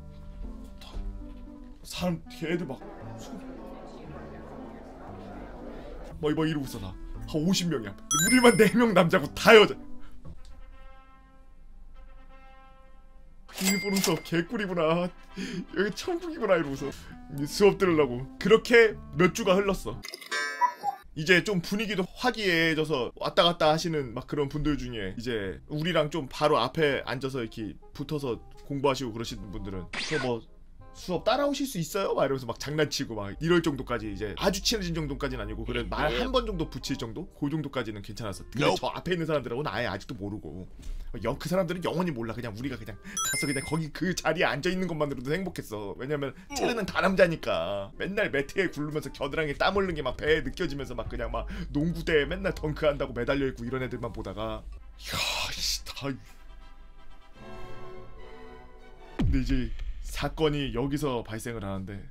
사람 걔들 막 뭐 뭐 이러고 있어. 나 한 오십 명이야. 우리만 네 명 남자고 다 여자. 일본어 수업 개꿀이구나. 여기 천국이구나 이러고서 수업 들으려고. 그렇게 몇 주가 흘렀어. 이제 좀 분위기도 화기애애져서 왔다 갔다 하시는 막 그런 분들 중에 이제 우리랑 좀 바로 앞에 앉아서 이렇게 붙어서 공부하시고 그러시는 분들은 저 뭐 수업 따라오실 수 있어요? 막 이러면서 막 장난치고 막 이럴 정도까지 이제 아주 친해진 정도까지는 아니고 그래 말 한 번 정도 붙일 정도? 그 정도까지는 괜찮았어. 근데 저 앞에 있는 사람들하고는 아예 아직도 모르고 영, 그 사람들은 영원히 몰라. 그냥 우리가 그냥 가서 그냥 거기 그 자리에 앉아있는 것만으로도 행복했어. 왜냐면 쟤는 다남자니까 맨날 매트에 굴르면서 겨드랑이에 땀 흘린 게 막 배에 느껴지면서 막 그냥 막 농구대에 맨날 덩크한다고 매달려있고 이런 애들만 보다가 이야 씨 다. 근데 이제 사건이 여기서 발생을 하는데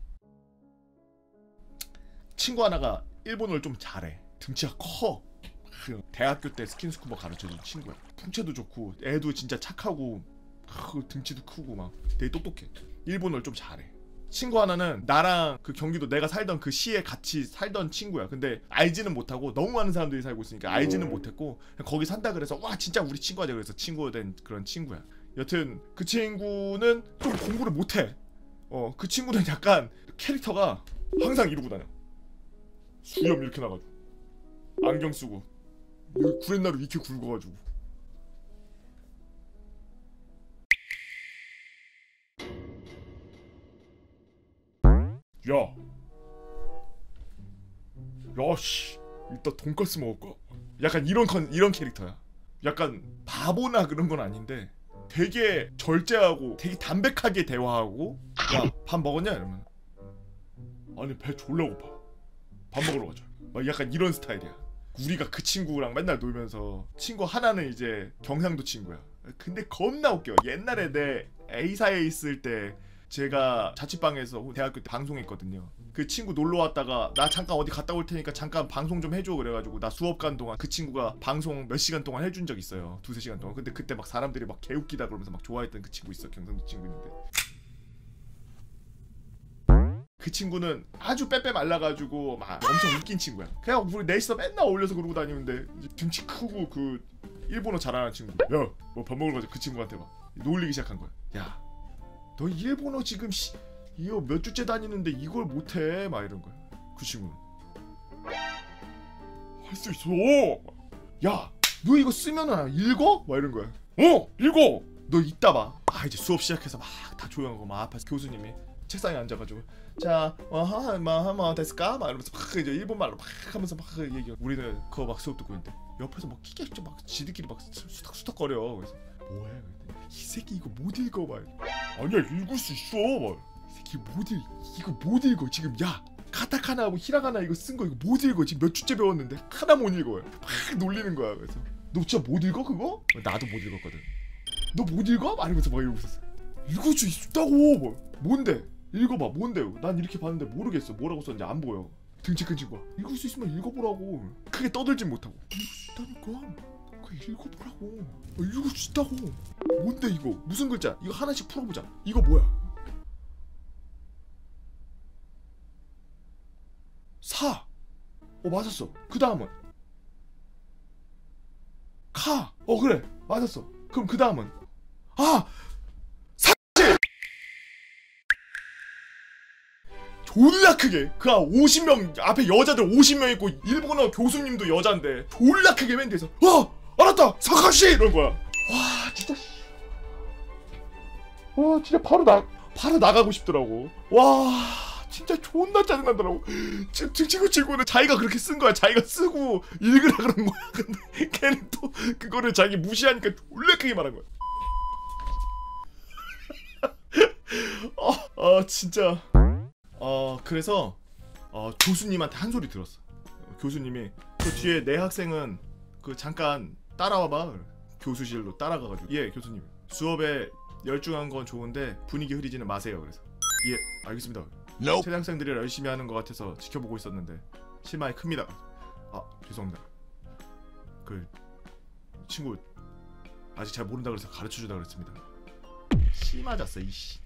친구 하나가 일본어를 좀 잘해. 등치가 커. 대학교 때 스킨스쿠버 가르쳐준 친구야. 풍채도 좋고 애도 진짜 착하고 등치도 크고 막 되게 똑똑해. 일본어를 좀 잘해. 친구 하나는 나랑 그 경기도 내가 살던 그 시에 같이 살던 친구야. 근데 알지는 못하고 너무 많은 사람들이 살고 있으니까 알지는 못했고 거기 산다 그래서 와 진짜 우리 친구하자 그래서 친구가 된 그런 친구야. 여튼 그 친구는 좀 공부를 못해. 어, 그 친구는 약간 캐릭터가 항상 이러고 다녀. 수염 이렇게 나가지고 안경 쓰고 여기 구렛나루 이렇게 굵어가지고. 야, 야씨, 이따 돈까스 먹을까? 약간 이런 컨 이런 캐릭터야. 약간 바보나 그런 건 아닌데. 되게 절제하고 되게 담백하게 대화하고 야 밥 먹었냐? 이러면 아니 배 졸라 고파 밥 먹으러 가자 막 약간 이런 스타일이야. 우리가 그 친구랑 맨날 놀면서 친구 하나는 이제 경상도 친구야. 근데 겁나 웃겨. 옛날에 내 A사에 있을 때 제가 자취방에서 대학교 때 방송했거든요. 그 친구 놀러 왔다가 나 잠깐 어디 갔다 올 테니까 잠깐 방송 좀 해줘 그래가지고 나 수업 간 동안 그 친구가 방송 몇 시간 동안 해준 적 있어요. 두세 시간 동안. 근데 그때 막 사람들이 막 개웃기다 그러면서 막 좋아했던 그 친구 있어. 경상도 친구 있는데 그 친구는 아주 빼빼 말라가지고 막 엄청 웃긴 친구야. 그냥 우리 넷이서 맨날 어울려서 그러고 다니는데 이제 등치 크고 그 일본어 잘하는 친구. 야, 뭐 밥 먹으러 가자. 그 친구한테 막 놀리기 시작한 거야. 야, 너 일본어 지금 씨, 이거 몇 주째 다니는데 이걸 못해? 막 이런 거야. 그 친구는 할 수 있어. 야, 너 이거 쓰면은 읽어? 막 이런 거야. 어, 읽어. 너 이따 봐. 아, 이제 수업 시작해서 막 다 조용하고 막 앞에서 교수님이 책상에 앉아가지고 자, 어하, 마하마 데스까? 막 이러면서 막 이제 일본말로 막 하면서 막 얘기해. 우리는 그거 막 수업 듣고 있는데 옆에서 막 끼게 막 지들끼리 막 수덕수덕거려. 그래서 뭐해? 이 새끼 이거 못 읽어. 막 아니야, 읽을 수 있어. 막 이 새끼 못 읽 이거 못 읽어 지금. 야, 카타카나하고 히라가나 이거 쓴 거 이거 못 읽어. 지금 몇 주째 배웠는데 하나 못 읽어. 막 놀리는 거야. 그래서 너 진짜 못 읽어 그거? 나도 못 읽었거든. 너 못 읽어? 말하면서 막 이러고 있었어. 읽을 수 있다고. 뭐 뭔데? 읽어봐. 뭔데요? 난 이렇게 봤는데 모르겠어. 뭐라고 썼는지 안 보여. 등치 큰 친구가 읽을 수 있으면 읽어보라고. 크게 떠들진 못하고 읽을 수 있다니까. 그냥 읽어보라고. 어, 읽을 수 있다고. 뭔데 이거? 무슨 글자? 이거 하나씩 풀어보자. 이거 뭐야? 사. 어, 맞았어. 그 다음은 카. 어, 그래 맞았어. 그럼 그 다음은 아! 졸라 크게 그 오십 명 앞에 여자들 오십 명 있고 일본어 교수님도 여잔데 졸라 크게 맨 뒤에서 어! 알았다! 사카시! 이런 거야. 와 진짜 와 진짜 바로 나 바로 나가고 싶더라고. 와 진짜 존나 짜증난더라고. 지금 친구 친구는 자기가 그렇게 쓴 거야. 자기가 쓰고 읽으라 그런 거야. 근데 걔는 또 그거를 자기 무시하니까 졸라 크게 말한 거야. 어, 어 진짜 어 그래서 어 교수님한테 한 소리 들었어. 어, 교수님이 그 뒤에 내 학생은 그 잠깐 따라와봐. 교수실로 따라가가지고 예 교수님 수업에 열중한 건 좋은데 분위기 흐리지는 마세요. 그래서 예 알겠습니다. nope. 제 학생들이 열심히 하는 것 같아서 지켜보고 있었는데 실망이 큽니다. 아 죄송합니다. 그 친구 아직 잘 모른다 그래서 가르쳐주다 그랬습니다. 씨 맞았어 이씨.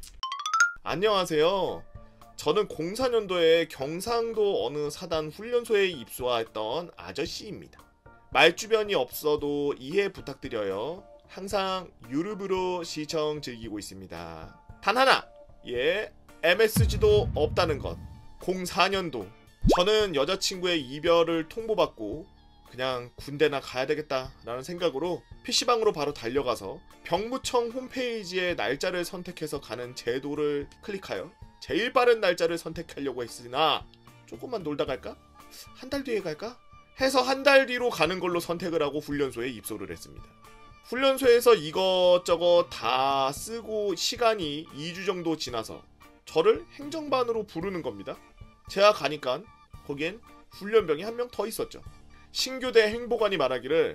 안녕하세요. 저는 공사 년도에 경상도 어느 사단 훈련소에 입소했던 아저씨입니다. 말주변이 없어도 이해 부탁드려요. 항상 유튜브로 시청 즐기고 있습니다. 단 하나! 예, 엠에스지도 없다는 것. 공사 년도 저는 여자친구의 이별을 통보받고 그냥 군대나 가야 되겠다 라는 생각으로 피시방으로 바로 달려가서 병무청 홈페이지에 날짜를 선택해서 가는 제도를 클릭하여 제일 빠른 날짜를 선택하려고 했으나 조금만 놀다 갈까? 한 달 뒤에 갈까? 해서 한 달 뒤로 가는 걸로 선택을 하고 훈련소에 입소를 했습니다. 훈련소에서 이것저것 다 쓰고 시간이 이 주 정도 지나서 저를 행정반으로 부르는 겁니다. 제가 가니까 거기엔 훈련병이 한 명 더 있었죠. 신교대 행보관이 말하기를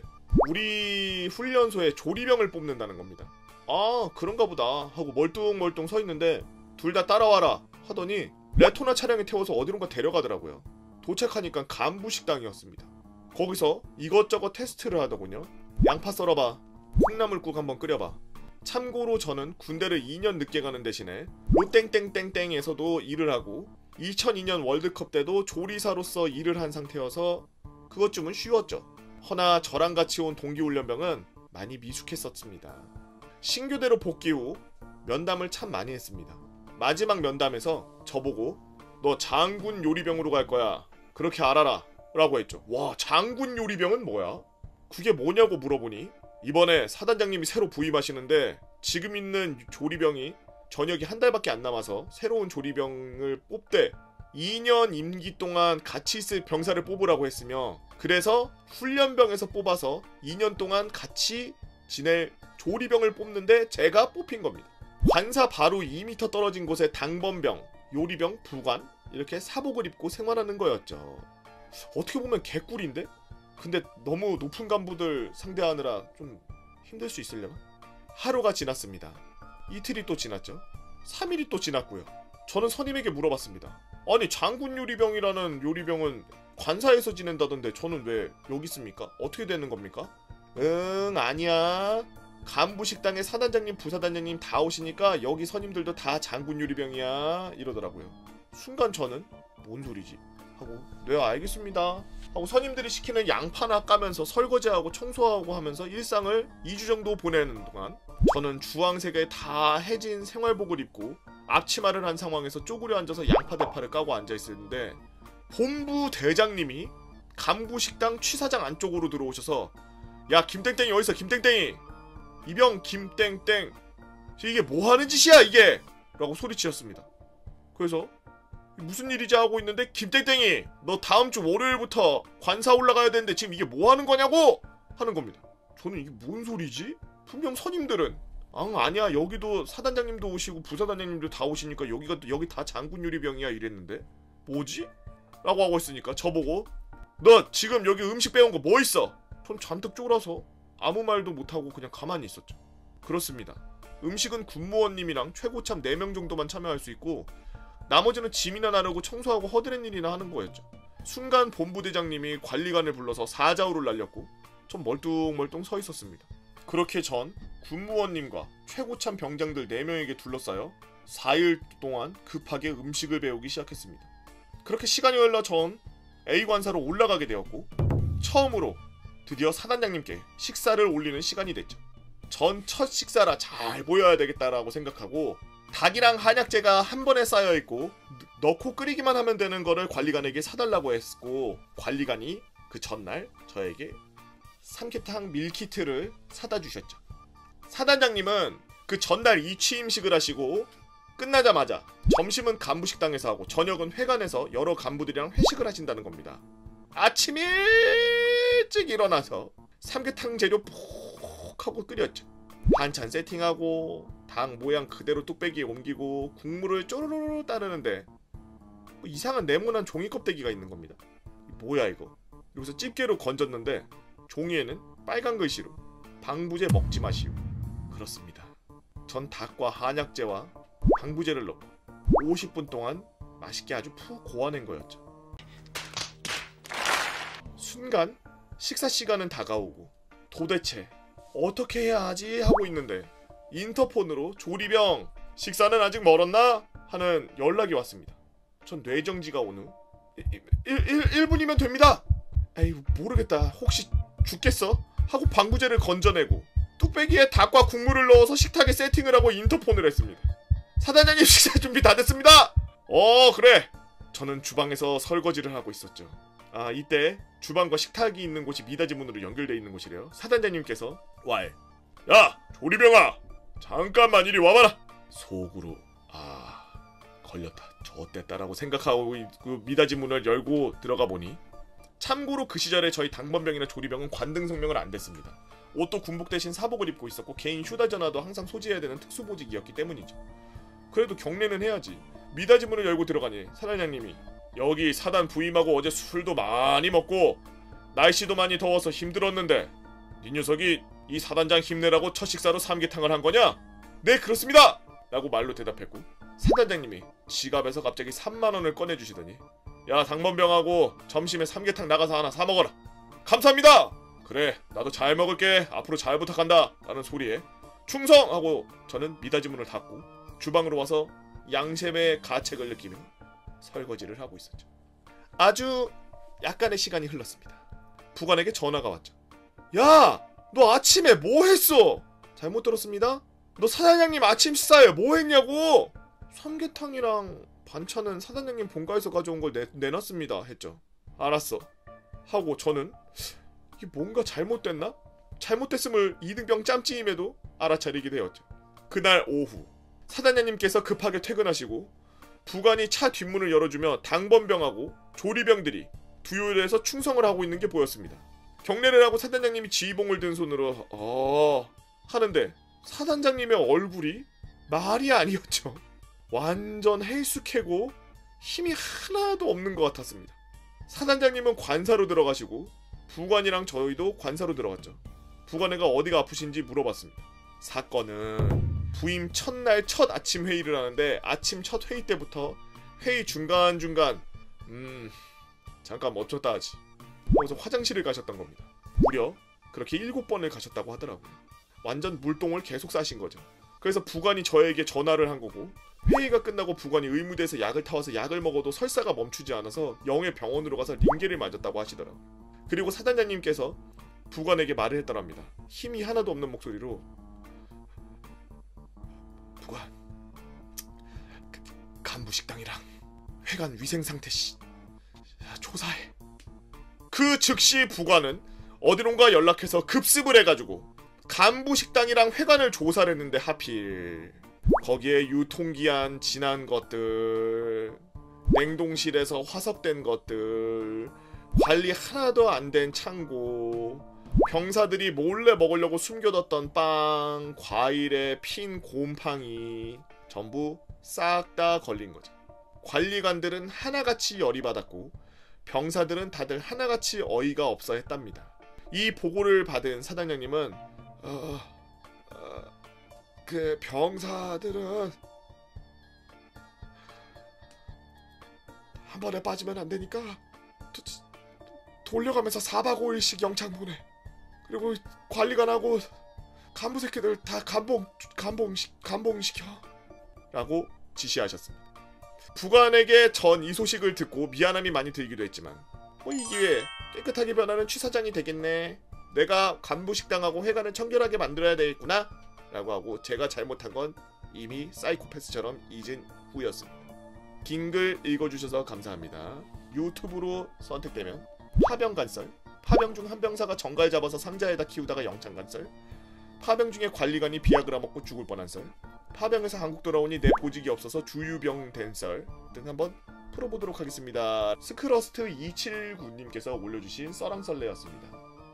우리 훈련소에 조리병을 뽑는다는 겁니다. 아 그런가 보다 하고 멀뚱멀뚱 서 있는데 둘 다 따라와라 하더니 레토나 차량에 태워서 어디론가 데려가더라고요. 도착하니까 간부식당이었습니다. 거기서 이것저것 테스트를 하더군요. 양파 썰어봐. 콩나물국 한번 끓여봐. 참고로 저는 군대를 이 년 늦게 가는 대신에 로땡땡땡땡에서도 일을 하고 이천이 년 월드컵 때도 조리사로서 일을 한 상태여서 그것쯤은 쉬웠죠. 허나 저랑 같이 온 동기훈련병은 많이 미숙했었습니다. 신교대로 복귀 후 면담을 참 많이 했습니다. 마지막 면담에서 저보고 너 장군 요리병으로 갈 거야. 그렇게 알아라 라고 했죠. 와 장군 요리병은 뭐야? 그게 뭐냐고 물어보니 이번에 사단장님이 새로 부임하시는데 지금 있는 조리병이 전역이 한 달밖에 안 남아서 새로운 조리병을 뽑되 이 년 임기 동안 같이 있을 병사를 뽑으라고 했으며 그래서 훈련병에서 뽑아서 이 년 동안 같이 지낼 조리병을 뽑는데 제가 뽑힌 겁니다. 관사 바로 이 미터 떨어진 곳에 당번병, 요리병, 부관 이렇게 사복을 입고 생활하는 거였죠. 어떻게 보면 개꿀인데? 근데 너무 높은 간부들 상대하느라 좀 힘들 수 있으려나? 하루가 지났습니다. 이틀이 또 지났죠. 삼 일이 또 지났고요. 저는 선임에게 물어봤습니다. 아니 장군 요리병이라는 요리병은 관사에서 지낸다던데 저는 왜 여기 있습니까? 어떻게 되는 겁니까? 응 아니야. 간부식당의 사단장님 부사단장님 다 오시니까 여기 선임들도 다 장군 요리병이야 이러더라고요. 순간 저는 뭔 소리지? 하고 네 알겠습니다 하고 선임들이 시키는 양파나 까면서 설거지하고 청소하고 하면서 일상을 이 주 정도 보내는 동안 저는 주황색의 다 해진 생활복을 입고 앞치마를 한 상황에서 쪼그려 앉아서 양파 대파를 까고 앉아있었는데 본부 대장님이 간부식당 취사장 안쪽으로 들어오셔서 야 김땡땡이 어딨어 김땡땡이 이병 김땡땡 이게 뭐하는 짓이야 이게 라고 소리치셨습니다. 그래서 무슨 일이지 하고 있는데 김땡땡이 너 다음주 월요일부터 관사 올라가야 되는데 지금 이게 뭐하는 거냐고 하는 겁니다. 저는 이게 뭔 소리지? 분명 선임들은 아 아니야 여기도 사단장님도 오시고 부사단장님도 다 오시니까 여기가 여기 다 장군 요리병이야 이랬는데 뭐지? 라고 하고 있으니까 저보고 너 지금 여기 음식 빼온 거 뭐 있어? 전 잔뜩 쫄아서 아무 말도 못하고 그냥 가만히 있었죠. 그렇습니다. 음식은 군무원님이랑 최고참 네 명 정도만 참여할 수 있고 나머지는 짐이나 나르고 청소하고 허드렛 일이나 하는 거였죠. 순간 본부대장님이 관리관을 불러서 사자우를 날렸고 전 멀뚱멀뚱 서 있었습니다. 그렇게 전 군무원님과 최고참 병장들 네 명에게 둘러싸여 사 일 동안 급하게 음식을 배우기 시작했습니다. 그렇게 시간이 흘러 전 A관사로 올라가게 되었고 처음으로 드디어 사단장님께 식사를 올리는 시간이 됐죠. 전 첫 식사라 잘 보여야 되겠다라고 생각하고 닭이랑 한약재가 한 번에 쌓여있고 넣고 끓이기만 하면 되는 거를 관리관에게 사달라고 했고 관리관이 그 전날 저에게 삼계탕 밀키트를 사다 주셨죠. 사단장님은 그 전날 이 취임식을 하시고 끝나자마자 점심은 간부식당에서 하고 저녁은 회관에서 여러 간부들이랑 회식을 하신다는 겁니다. 아침 일찍 일어나서 삼계탕 재료 푹 하고 끓였죠. 반찬 세팅하고 닭 모양 그대로 뚝배기에 옮기고 국물을 쪼르르 따르는데 뭐 이상한 네모난 종이 껍데기가 있는 겁니다. 뭐야 이거? 여기서 집게로 건졌는데 종이에는 빨간 글씨로 방부제 먹지 마시오. 그렇습니다. 전 닭과 한약재와 방부제를 넣고 오십 분 동안 맛있게 아주 푹 고아낸 거였죠. 순간 식사 시간은 다가오고 도대체 어떻게 해야 하지 하고 있는데 인터폰으로 조리병 식사는 아직 멀었나? 하는 연락이 왔습니다. 전 뇌정지가 온 후 일 분이면 됩니다. 에이 모르겠다. 혹시 죽겠어? 하고 방부제를 건져내고 뚝배기에 닭과 국물을 넣어서 식탁에 세팅을 하고 인터폰을 했습니다. 사단장님 식사 준비 다 됐습니다. 어 그래. 저는 주방에서 설거지를 하고 있었죠. 아 이때 주방과 식탁이 있는 곳이 미닫이 문으로 연결되어 있는 곳이래요. 사단장님께서 왈 야 조리병아 잠깐만 이리 와봐라. 속으로 아 걸렸다 좆됐다라고 생각하고 그 미닫이 문을 열고 들어가 보니 참고로 그 시절에 저희 당번병이나 조리병은 관등 성명을 안 댔습니다. 옷도 군복 대신 사복을 입고 있었고 개인 휴대전화도 항상 소지해야 되는 특수보직이었기 때문이죠. 그래도 경례는 해야지. 미닫이 문을 열고 들어가니 사단장님이 여기 사단 부임하고 어제 술도 많이 먹고 날씨도 많이 더워서 힘들었는데 네 녀석이 이 사단장 힘내라고 첫 식사로 삼계탕을 한 거냐? 네 그렇습니다! 라고 말로 대답했고 사단장님이 지갑에서 갑자기 삼만 원을 꺼내주시더니 야 당번병하고 점심에 삼계탕 나가서 하나 사 먹어라. 감사합니다! 그래 나도 잘 먹을게 앞으로 잘 부탁한다 라는 소리에 충성하고 저는 미닫이 문을 닫고 주방으로 와서 양심의 가책을 느끼며 설거지를 하고 있었죠. 아주 약간의 시간이 흘렀습니다. 부관에게 전화가 왔죠. 야! 너 아침에 뭐 했어? 잘못 들었습니다. 너 사단장님 아침 식사에 뭐 했냐고? 삼계탕이랑 반찬은 사단장님 본가에서 가져온 걸 내, 내놨습니다 했죠. 알았어 하고 저는 이게 뭔가 잘못됐나? 잘못됐음을 이등병 짬찌임에도 알아차리게 되었죠. 그날 오후 사단장님께서 급하게 퇴근하시고 부관이 차 뒷문을 열어주며 당번병하고 조리병들이 두요일에서 충성을 하고 있는 게 보였습니다. 경례를 하고 사단장님이 지휘봉을 든 손으로 어 하는데 사단장님의 얼굴이 말이 아니었죠. 완전 헬쑥해고 힘이 하나도 없는 것 같았습니다. 사단장님은 관사로 들어가시고 부관이랑 저희도 관사로 들어갔죠. 부관애가 어디가 아프신지 물어봤습니다. 사건은 부임 첫날 첫 아침 회의를 하는데 아침 첫 회의 때부터 회의 중간중간 음 잠깐 멈췄다 하지. 거기서 화장실을 가셨던 겁니다. 무려 그렇게 일곱 번을 가셨다고 하더라고요. 완전 물똥을 계속 싸신 거죠. 그래서 부관이 저에게 전화를 한 거고, 회의가 끝나고 부관이 의무대에서 약을 타와서 약을 먹어도 설사가 멈추지 않아서 영해 병원으로 가서 링겔을 맞았다고 하시더라고요. 그리고 사단장님께서 부관에게 말을 했더랍니다. 힘이 하나도 없는 목소리로, 부관, 그, 간부식당이랑 회관 위생상태 씨 조사해. 그 즉시 부관은 어디론가 연락해서 급습을 해가지고 간부식당이랑 회관을 조사를 했는데, 하필 거기에 유통기한 지난 것들, 냉동실에서 화석된 것들, 관리 하나도 안 된 창고, 병사들이 몰래 먹으려고 숨겨뒀던 빵, 과일에 핀 곰팡이 전부 싹 다 걸린 거죠. 관리관들은 하나같이 열이 받았고 병사들은 다들 하나같이 어이가 없어 했답니다. 이 보고를 받은 사단장님은 어, 어, 그 병사들은 한 번에 빠지면 안 되니까 도, 돌려가면서 사박 오일씩 영창 보내. 그리고 관리관하고 간부 새끼들 다 감봉 감봉 감봉시켜 라고 지시하셨습니다. 부관에게 전 이 소식을 듣고 미안함이 많이 들기도 했지만, 뭐 이 기회에 깨끗하게 변하는 취사장이 되겠네, 내가 간부식당하고 회관을 청결하게 만들어야 되겠구나 라고 하고, 제가 잘못한 건 이미 사이코패스처럼 잊은 후였습니다. 긴 글 읽어주셔서 감사합니다. 유튜브로 선택되면 파병간설, 파병 중 한 병사가 정갈 잡아서 상자에다 키우다가 영창간설, 파병 중에 관리관이 비아그라 먹고 죽을 뻔한 썰, 파병에서 한국 돌아오니 내 보직이 없어서 주유병 된 썰 등 한번 풀어보도록 하겠습니다. 스크러스트 이칠구님께서 올려주신 썰랑썰레였습니다.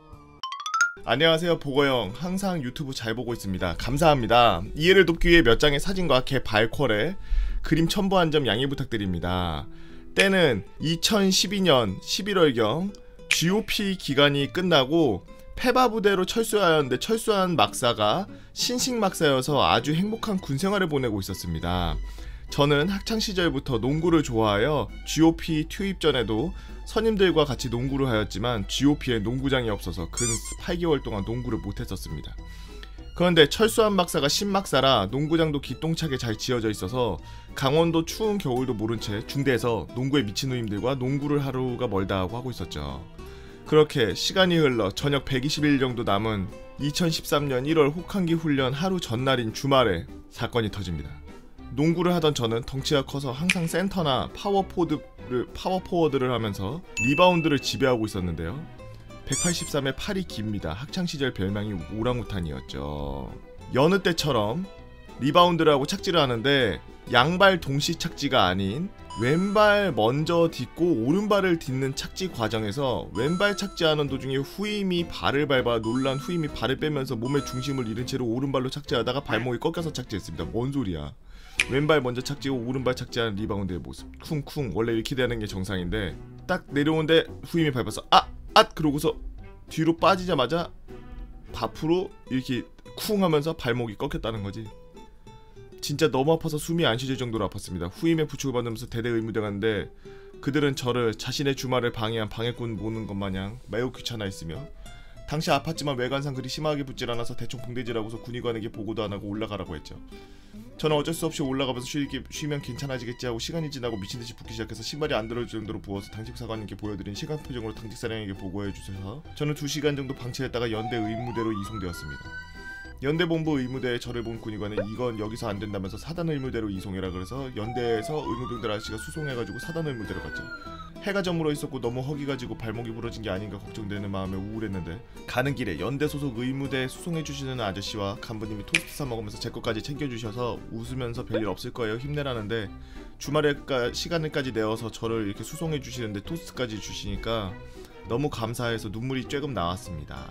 안녕하세요, 보거형. 항상 유튜브 잘 보고 있습니다. 감사합니다. 이해를 돕기 위해 몇 장의 사진과 개 발퀄에 그림 첨부한 점 양해 부탁드립니다. 때는 이천십이년 십일월경 지오피 기간이 끝나고 페바 부대로 철수하였는데, 철수한 막사가 신식 막사여서 아주 행복한 군생활을 보내고 있었습니다. 저는 학창시절부터 농구를 좋아하여 지오피 투입 전에도 선임들과 같이 농구를 하였지만 지오피에 농구장이 없어서 근 팔 개월 동안 농구를 못했었습니다. 그런데 철수한 막사가 신막사라 농구장도 기똥차게 잘 지어져 있어서 강원도 추운 겨울도 모른 채 중대에서 농구에 미친 누님들과 농구를 하루가 멀다 하고 하고 있었죠. 그렇게 시간이 흘러 저녁 백이십 일 정도 남은 이천십삼년 일월 혹한기 훈련 하루 전날인 주말에 사건이 터집니다. 농구를 하던 저는 덩치가 커서 항상 센터나 파워포드를, 파워포워드를 하면서 리바운드를 지배하고 있었는데요. 백팔십삼에 팔이 깁니다. 학창시절 별명이 오랑우탄이었죠. 여느 때처럼 리바운드를 하고 착지를 하는데, 양발 동시 착지가 아닌 왼발 먼저 딛고 오른발을 딛는 착지 과정에서 왼발 착지하는 도중에 후임이 발을 밟아 놀란 후임이 발을 빼면서 몸의 중심을 잃은 채로 오른발로 착지하다가 발목이 꺾여서 착지했습니다. 뭔 소리야. 왼발 먼저 착지하고 오른발 착지하는 리바운드의 모습. 쿵쿵. 원래 이렇게 되는 게 정상인데, 딱 내려오는데 후임이 밟아서 아! 앗! 그러고서 뒤로 빠지자마자 앞으로 이렇게 쿵 하면서 발목이 꺾였다는 거지. 진짜 너무 아파서 숨이 안 쉬질 정도로 아팠습니다. 후임의 부축을 받으면서 대대 의무대 갔는데, 그들은 저를 자신의 주말을 방해한 방해꾼 모는 것 마냥 매우 귀찮아했으며, 당시 아팠지만 외관상 그리 심하게 붓질 않아서 대충 붕대질하고서 군의관에게 보고도 안 하고 올라가라고 했죠. 저는 어쩔 수 없이 올라가면서 쉬기, 쉬면 괜찮아지겠지 하고 시간이 지나고 미친듯이 붓기 시작해서 신발이 안 들어질 정도로 부어서 당직사관님께 보여드린 시간 표정으로 당직사령에게 보고해 주셔서 저는 두 시간 정도 방치했다가 연대 의무대로 이송되었습니다. 연대본부 의무대에 저를 본 군의관은 이건 여기서 안 된다면서 사단 의무대로 이송해라 그래서 연대에서 의무병들 아저씨가 수송해가지고 사단 의무대로 갔죠. 해가 저물어 있었고 너무 허기가 지고 발목이 부러진 게 아닌가 걱정되는 마음에 우울했는데, 가는 길에 연대 소속 의무대에 수송해주시는 아저씨와 간부님이 토스트 사 먹으면서 제 것까지 챙겨주셔서 웃으면서 별일 없을 거예요, 힘내라는데, 주말에 시간을까지 내어서 저를 이렇게 수송해주시는데 토스트까지 주시니까 너무 감사해서 눈물이 쬐금 나왔습니다.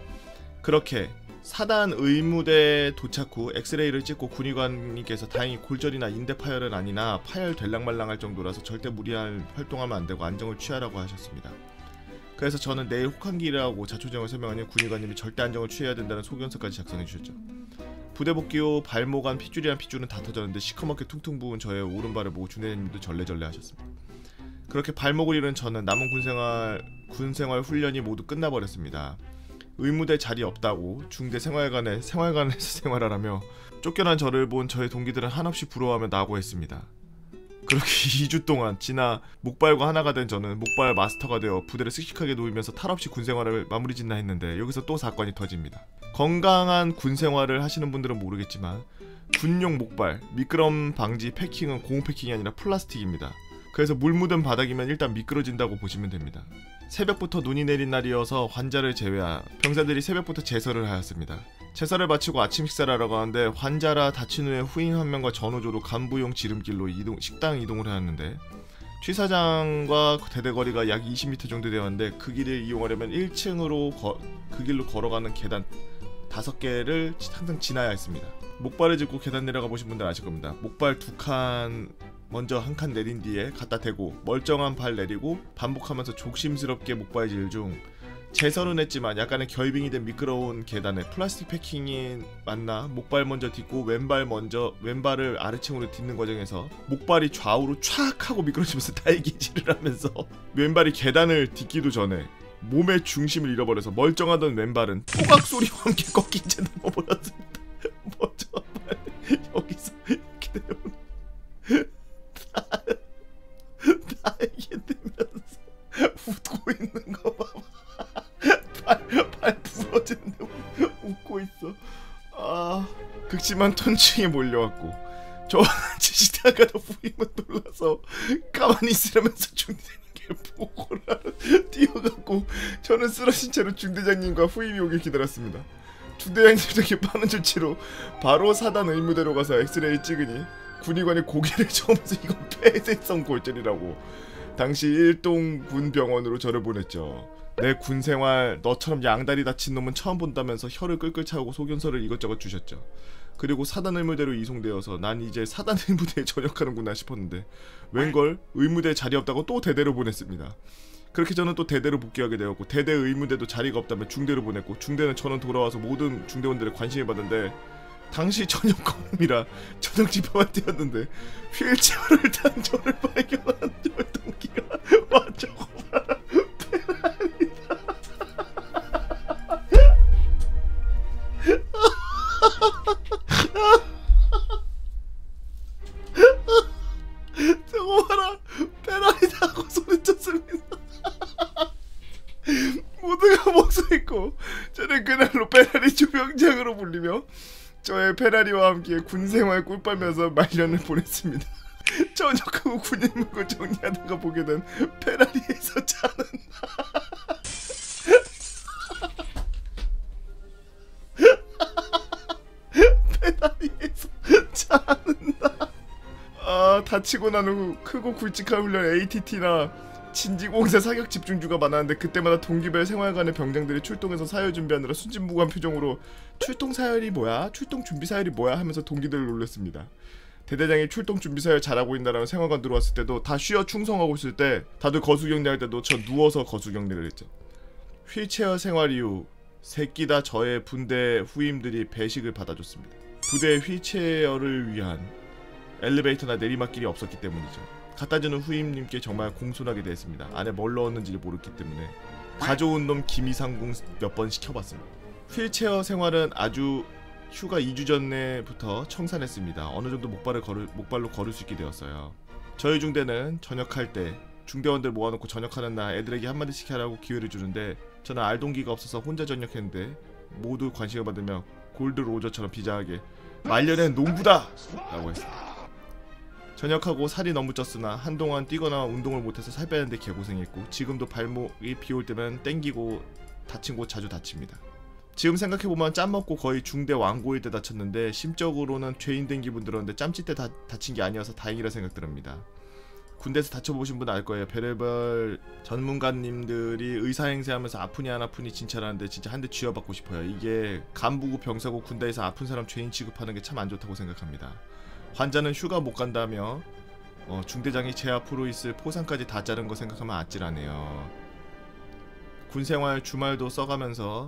그렇게 사단 의무대 도착 후 엑스레이를 찍고 군의관님께서 다행히 골절이나 인대 파열은 아니나 파열 될랑말랑할 정도라서 절대 무리한 활동하면 안되고 안정을 취하라고 하셨습니다. 그래서 저는 내일 혹한기라고 자초정을 설명하니 군의관님이 절대 안정을 취해야 된다는 소견서까지 작성해 주셨죠. 부대 복귀 후 발목 안 핏줄이란 핏줄은 다 터졌는데 시커멓게 퉁퉁 부은 저의 오른발을 보고 중대장님도 절레절레 하셨습니다. 그렇게 발목을 잃은 저는 남은 군생활 군생활 훈련이 모두 끝나버렸습니다. 의무대 자리 없다고 중대 생활관에 생활관에서 생활하라며 쫓겨난 저를 본 저의 동기들은 한없이 부러워하며 낙오했습니다. 그렇게 이 주 동안 지나 목발과 하나가 된 저는 목발 마스터가 되어 부대를 씩씩하게 놓으면서 탈없이 군생활을 마무리 짓나 했는데 여기서 또 사건이 터집니다. 건강한 군생활을 하시는 분들은 모르겠지만 군용 목발, 미끄럼 방지 패킹은 고무 패킹이 아니라 플라스틱입니다. 그래서 물 묻은 바닥이면 일단 미끄러진다고 보시면 됩니다. 새벽부터 눈이 내린 날이어서 환자를 제외한 병사들이 새벽부터 제설을 하였습니다. 제설을 마치고 아침 식사를 하러 가는데 환자라 다친 후에 후임 한 명과 전우조로 간부용 지름길로 이동, 식당 이동을 하였는데 취사장과 대대거리가 약 이십 미터 정도 되었는데 그 길을 이용하려면 일 층으로 거, 그 길로 걸어가는 계단 다섯 개를 항상 지나야 했습니다. 목발을 짚고 계단 내려가 보신 분들 아실 겁니다. 목발 두 칸 먼저 한 칸 내린 뒤에 갖다 대고 멀쩡한 발 내리고 반복하면서 조심스럽게 목발질 중 제설은 했지만 약간의 결빙이 된 미끄러운 계단에 플라스틱 패킹이 맞나 목발 먼저 딛고 왼발 먼저 왼발을 아래층으로 딛는 과정에서 목발이 좌우로 촥 하고 미끄러지면서 달기질을 하면서 왼발이 계단을 딛기도 전에 몸의 중심을 잃어버려서 멀쩡하던 왼발은 토각 소리와 함께 꺾인 채 넘어버렸습니다. 멀쩡한 발 여기서 이렇게 내려오는 나에게 되면서 웃고 있는 거 봐봐. 발, 발 부러지는데 웃고 있어. 아, 극심한 통증이 몰려왔고 저같이 시다가도 후임은 놀라서 가만히 있으라면서 중대장님께 보고를 하러 뛰어갔고 저는 쓰러진 채로 중대장님과 후임이 오길 기다렸습니다. 중대장님에게 빠른 조치로 바로 사단 의무대로 가서 엑스레이 찍으니 군의관이 고개를 저으면서 이건 폐쇄성 골절이라고 당시 일동군병원으로 저를 보냈죠. 내 군생활 너처럼 양다리 다친 놈은 처음 본다면서 혀를 끌끌 차고 소견서를 이것저것 주셨죠. 그리고 사단 의무대로 이송되어서 난 이제 사단 의무대에 전역하는구나 싶었는데 웬걸 의무대에 자리 없다고 또 대대로 보냈습니다. 그렇게 저는 또 대대로 복귀하게 되었고 대대 의무대도 자리가 없다며 중대로 보냈고 중대는 저는 돌아와서 모든 중대원들의 관심을 받는데 당시 저녁 검이라 저녁 집회만 뛰었는데 휠체어를 탄 저를 발견한 저 동기가 와 저거 봐라 페라리다. 저거 봐라 페라리다 하고 소리쳤습니다. 모두가 목소리고 저는 그날로 페라리 주병장으로 불리며 저의 페라리와 함께 군생활 꿀빨면서 말년을 보냈습니다. 저녁하고 군인 물건 정리하다가 보게 된 페라리에서 자는 페라리에서 자는 나. 아, 다치고 난 후 크고 굵직한 훈련 에이티티나 진지공세 사격 집중주가 많았는데 그때마다 동기별 생활관의 병장들이 출동해서 사열 준비하느라 순진무구한 표정으로 출동 사열이 뭐야? 출동 준비 사열이 뭐야? 하면서 동기들을 놀렸습니다. 대대장이 출동 준비 사열 잘하고 있나라는 생활관 들어왔을 때도 다 쉬어 충성하고 있을 때 다들 거수경례할 때도 저 누워서 거수경례를 했죠. 휠체어 생활 이후 새끼 다 저의 분대 후임들이 배식을 받아줬습니다. 부대 휠체어를 위한 엘리베이터나 내리막길이 없었기 때문이죠. 갖다주는 후임님께 정말 공손하게 대했습니다. 안에 뭘 넣었는지 모르기 때문에 가져온 놈 김이상궁 몇 번 시켜봤습니다. 휠체어 생활은 아주 휴가 이 주 전에부터 청산했습니다. 어느정도 목발을 걸을, 목발로 걸을 수 있게 되었어요. 저희 중대는 전역할 때 중대원들 모아놓고 전역하는 날 애들에게 한마디씩 하라고 기회를 주는데 저는 알동기가 없어서 혼자 전역했는데 모두 관심을 받으며 골드 로저처럼 비장하게 말년엔 농부다! 라고 했습니다. 전역하고 살이 너무 쪘으나 한동안 뛰거나 운동을 못해서 살 빼는데 개고생했고 지금도 발목이 비올 때면 땡기고 다친 곳 자주 다칩니다. 지금 생각해보면 짬먹고 거의 중대 완고일 때 다쳤는데 심적으로는 죄인 된 기분 들었는데 짬짓 때 다, 다친 게 아니어서 다행이라 생각 듭니다. 군대에서 다쳐보신 분 알 거예요. 별의별 전문가님들이 의사행세하면서 아프니 안 아프니 진찰하는데 진짜 한 대 쥐어받고 싶어요. 이게 간부고 병사고 군대에서 아픈 사람 죄인 취급하는 게 참 안 좋다고 생각합니다. 환자는 휴가 못 간다며 어, 중대장이 제 앞으로 있을 포상까지 다 자른 거 생각하면 아찔하네요. 군생활 주말도 써가면서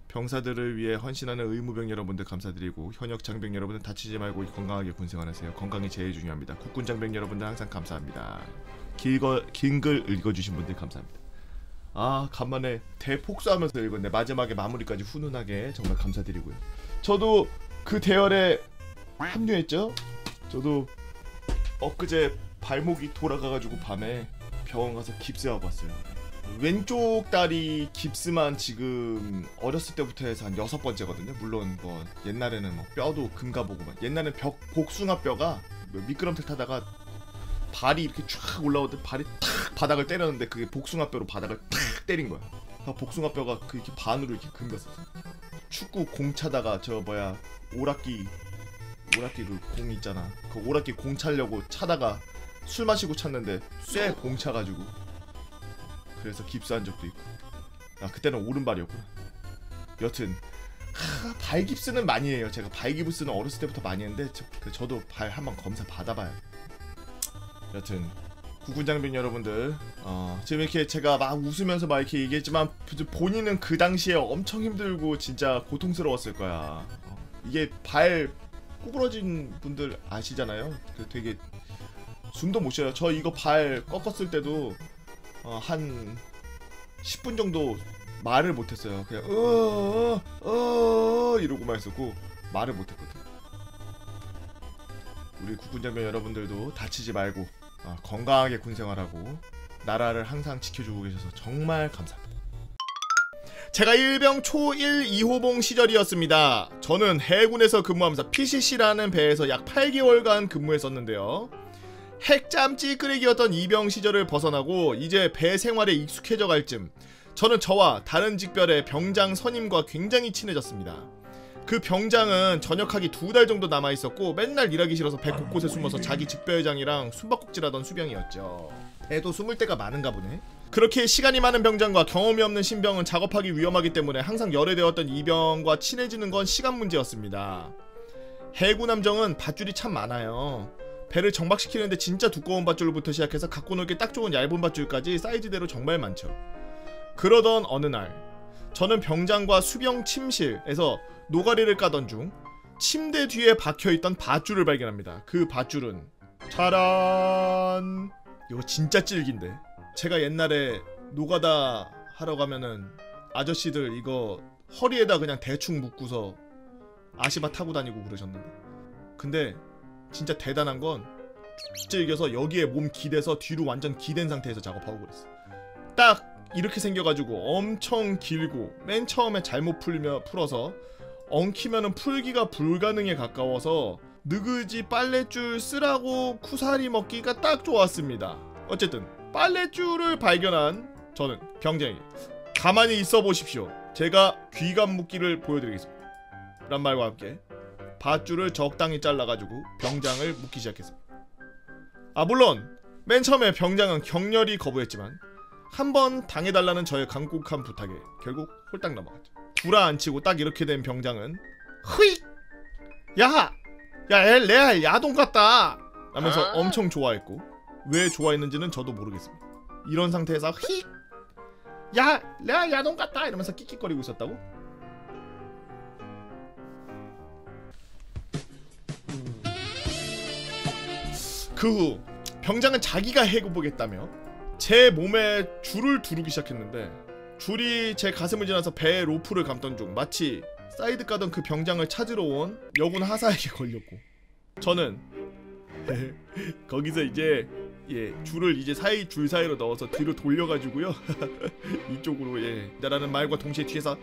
병사들을 위해 헌신하는 의무병 여러분들 감사드리고 현역 장병 여러분들 다치지 말고 건강하게 군생활하세요. 건강이 제일 중요합니다. 국군 장병 여러분들 항상 감사합니다. 길거, 긴 글 읽어주신 분들 감사합니다. 아 간만에 대폭소하면서 읽었네. 마지막에 마무리까지 훈훈하게 정말 감사드리고요. 저도 그 대열에 합류했죠. 저도 엊그제 발목이 돌아가가지고 밤에 병원 가서 깁스하고 왔어요. 왼쪽 다리 깁스만 지금 어렸을 때부터 해서 한 여섯 번째거든요. 물론 뭐 옛날에는 뭐 뼈도 금가보고만, 옛날엔 벽 복숭아 뼈가 미끄럼틀 타다가 발이 이렇게 쫙 올라오는데 발이 탁 바닥을 때렸는데 그게 복숭아 뼈로 바닥을 탁 때린 거야. 복숭아 뼈가 그 이렇게 반으로 이렇게 금갔었어. 축구 공 차다가 저 뭐야 오락기 오락기 그 공 있잖아. 그 오락기 공 차려고 차다가 술 마시고 찼는데 쇠 봉 차가지고 그래서 깁스한 적도 있고. 아 그때는 오른발이었구나. 여튼 하, 발 깁스는 많이 해요. 제가 발 깁스는 어렸을 때부터 많이 했는데 저, 그 저도 발 한번 검사 받아봐요. 여튼 국군장병 여러분들 어, 지금 이렇게 제가 막 웃으면서 막 이렇게 얘기했지만 본인은 그 당시에 엄청 힘들고 진짜 고통스러웠을 거야. 어, 이게 발 구부러진 분들 아시잖아요. 되게 숨도 못 쉬어요. 저 이거 발 꺾었을 때도 어, 한 십 분 정도 말을 못했어요. 그냥 어어어 어, 이러고만 했었고 말을 못했거든. 우리 국군장병 여러분들도 다치지 말고 어, 건강하게 군생활하고 나라를 항상 지켜주고 계셔서 정말 감사합니다. 제가 일병 초일 이호봉 시절이었습니다. 저는 해군에서 근무하면서 피씨씨라는 배에서 약 팔 개월간 근무했었는데요. 핵잠 찌끄레기였던 이병 시절을 벗어나고 이제 배 생활에 익숙해져 갈 쯤 저는 저와 다른 직별의 병장 선임과 굉장히 친해졌습니다. 그 병장은 전역하기 두 달 정도 남아있었고 맨날 일하기 싫어서 배 곳곳에 숨어서 자기 직별장이랑 숨바꼭질하던 수병이었죠. 애도 숨을 때가 많은가 보네. 그렇게 시간이 많은 병장과 경험이 없는 신병은 작업하기 위험하기 때문에 항상 열애되었던 이병과 친해지는 건 시간 문제였습니다. 해군 함정은 밧줄이 참 많아요. 배를 정박시키는데 진짜 두꺼운 밧줄부터 시작해서 갖고 놀기 딱 좋은 얇은 밧줄까지 사이즈대로 정말 많죠. 그러던 어느 날 저는 병장과 수병 침실에서 노가리를 까던 중 침대 뒤에 박혀있던 밧줄을 발견합니다. 그 밧줄은 짜란! 이거 진짜 찔긴데 제가 옛날에 노가다 하러 가면은 아저씨들 이거 허리에다 그냥 대충 묶고서 아시바 타고 다니고 그러셨는데 근데 진짜 대단한 건 찔겨서 여기에 몸 기대서 뒤로 완전 기댄 상태에서 작업하고 그랬어. 딱 이렇게 생겨가지고 엄청 길고 맨 처음에 잘못 풀며 풀어서 엉키면은 풀기가 불가능에 가까워서 느그지 빨랫줄 쓰라고 쿠사리 먹기가 딱 좋았습니다. 어쨌든 빨랫줄을 발견한 저는 병장이 가만히 있어 보십시오. 제가 귀감 묶기를 보여드리겠습니다. 란 말과 함께 밧줄을 적당히 잘라가지고 병장을 묶기 시작했습니다. 아 물론 맨 처음에 병장은 격렬히 거부했지만 한번 당해달라는 저의 간곡한 부탁에 결국 홀딱 넘어갔죠. 구라안치고 딱 이렇게 된 병장은 흐익! 야! 야 애 레알 야동 같다! 라면서 아 엄청 좋아했고 왜 좋아했는지는 저도 모르겠습니다. 이런 상태에서 휙! 야! 레알 야동 같다! 이러면서 끽끽거리고 있었다고? 그 후 병장은 자기가 해보겠다며 제 몸에 줄을 두르기 시작했는데 줄이 제 가슴을 지나서 배에 로프를 감던 중 마치 사이드 까던 그 병장을 찾으러 온 여군 하사에게 걸렸고 저는 거기서 이제 예 줄을 이제 사이 줄 사이로 넣어서 뒤로 돌려가지고요 이쪽으로 예 나라는 말과 동시에 뒤에서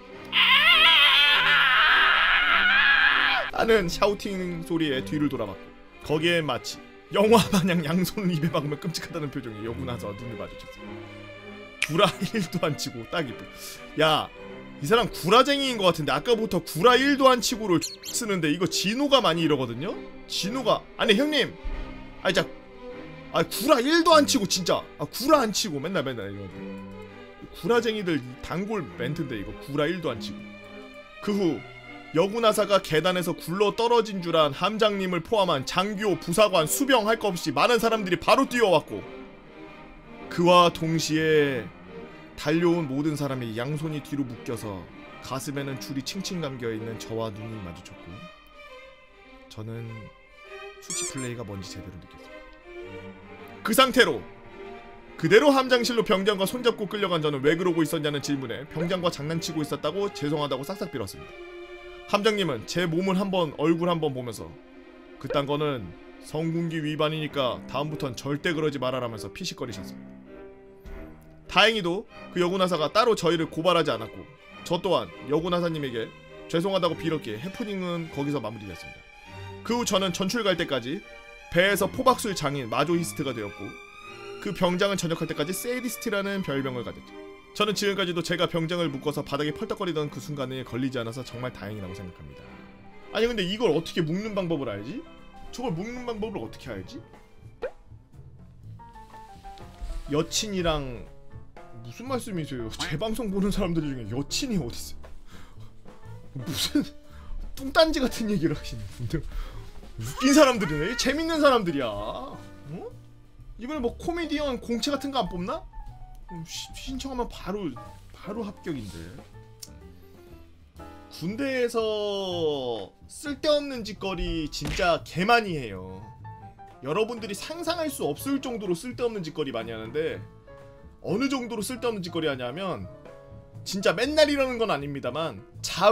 하는 샤우팅 소리에 뒤를 돌아봤고 거기에 마치 영화 마냥 양손을 입에 박으면 끔찍하다는 표정에 여군 하사 눈을 마주쳤어요. 구라 일도 안 치고 딱 이쁘. 야, 이 사람 구라쟁이인 것 같은데 아까부터 구라 일도 안 치고를 쓰는데 이거 진호가 많이 이러거든요? 진호가 아니 형님 아니 자 아 구라 일도 안 치고 진짜 아 구라 안 치고 맨날 맨날 이러는데 구라쟁이들 단골 멘트인데 이거 구라 일도 안 치고. 그 후 여군하사가 계단에서 굴러 떨어진 줄 안 함장님을 포함한 장교, 부사관, 수병 할 것 없이 많은 사람들이 바로 뛰어왔고 그와 동시에 달려온 모든 사람이 양손이 뒤로 묶여서 가슴에는 줄이 칭칭 감겨있는 저와 눈이 마주쳤고 저는 수치 플레이가 뭔지 제대로 느꼈습니다. 그 상태로 그대로 함장실로 병장과 손잡고 끌려간 저는 왜 그러고 있었냐는 질문에 병장과 장난치고 있었다고 죄송하다고 싹싹 빌었습니다. 함장님은 제 몸을 한번 얼굴 한번 보면서 그딴 거는 성군기 위반이니까 다음부턴 절대 그러지 말아라면서 피식거리셨습니다. 다행히도 그 여군하사가 따로 저희를 고발하지 않았고 저 또한 여군하사님에게 죄송하다고 빌었기에 해프닝은 거기서 마무리됐습니다. 그 후 저는 전출 갈 때까지 배에서 포박술 장인 마조히스트가 되었고 그 병장은 전역할 때까지 세디스트라는 별명을 가졌죠. 저는 지금까지도 제가 병장을 묶어서 바닥에 펄떡거리던 그 순간에 걸리지 않아서 정말 다행이라고 생각합니다. 아니 근데 이걸 어떻게 묶는 방법을 알지? 저걸 묶는 방법을 어떻게 알지? 여친이랑 무슨 말씀이세요? 제 방송 보는 사람들 중에 여친이 어딨어요? 무슨 뚱딴지 같은 얘기를 하시네. 웃긴 사람들이네. 재밌는 사람들이야. 어? 이번에 뭐 코미디언 공채 같은 거 안 뽑나? 신청하면 바로 바로 합격인데. 군대에서 쓸데없는 짓거리 진짜 개 많이 해요. 여러분들이 상상할 수 없을 정도로 쓸데없는 짓거리 많이 하는데 어느 정도로 쓸데없는 짓거리 하냐면 진짜 맨날 이러는 건 아닙니다만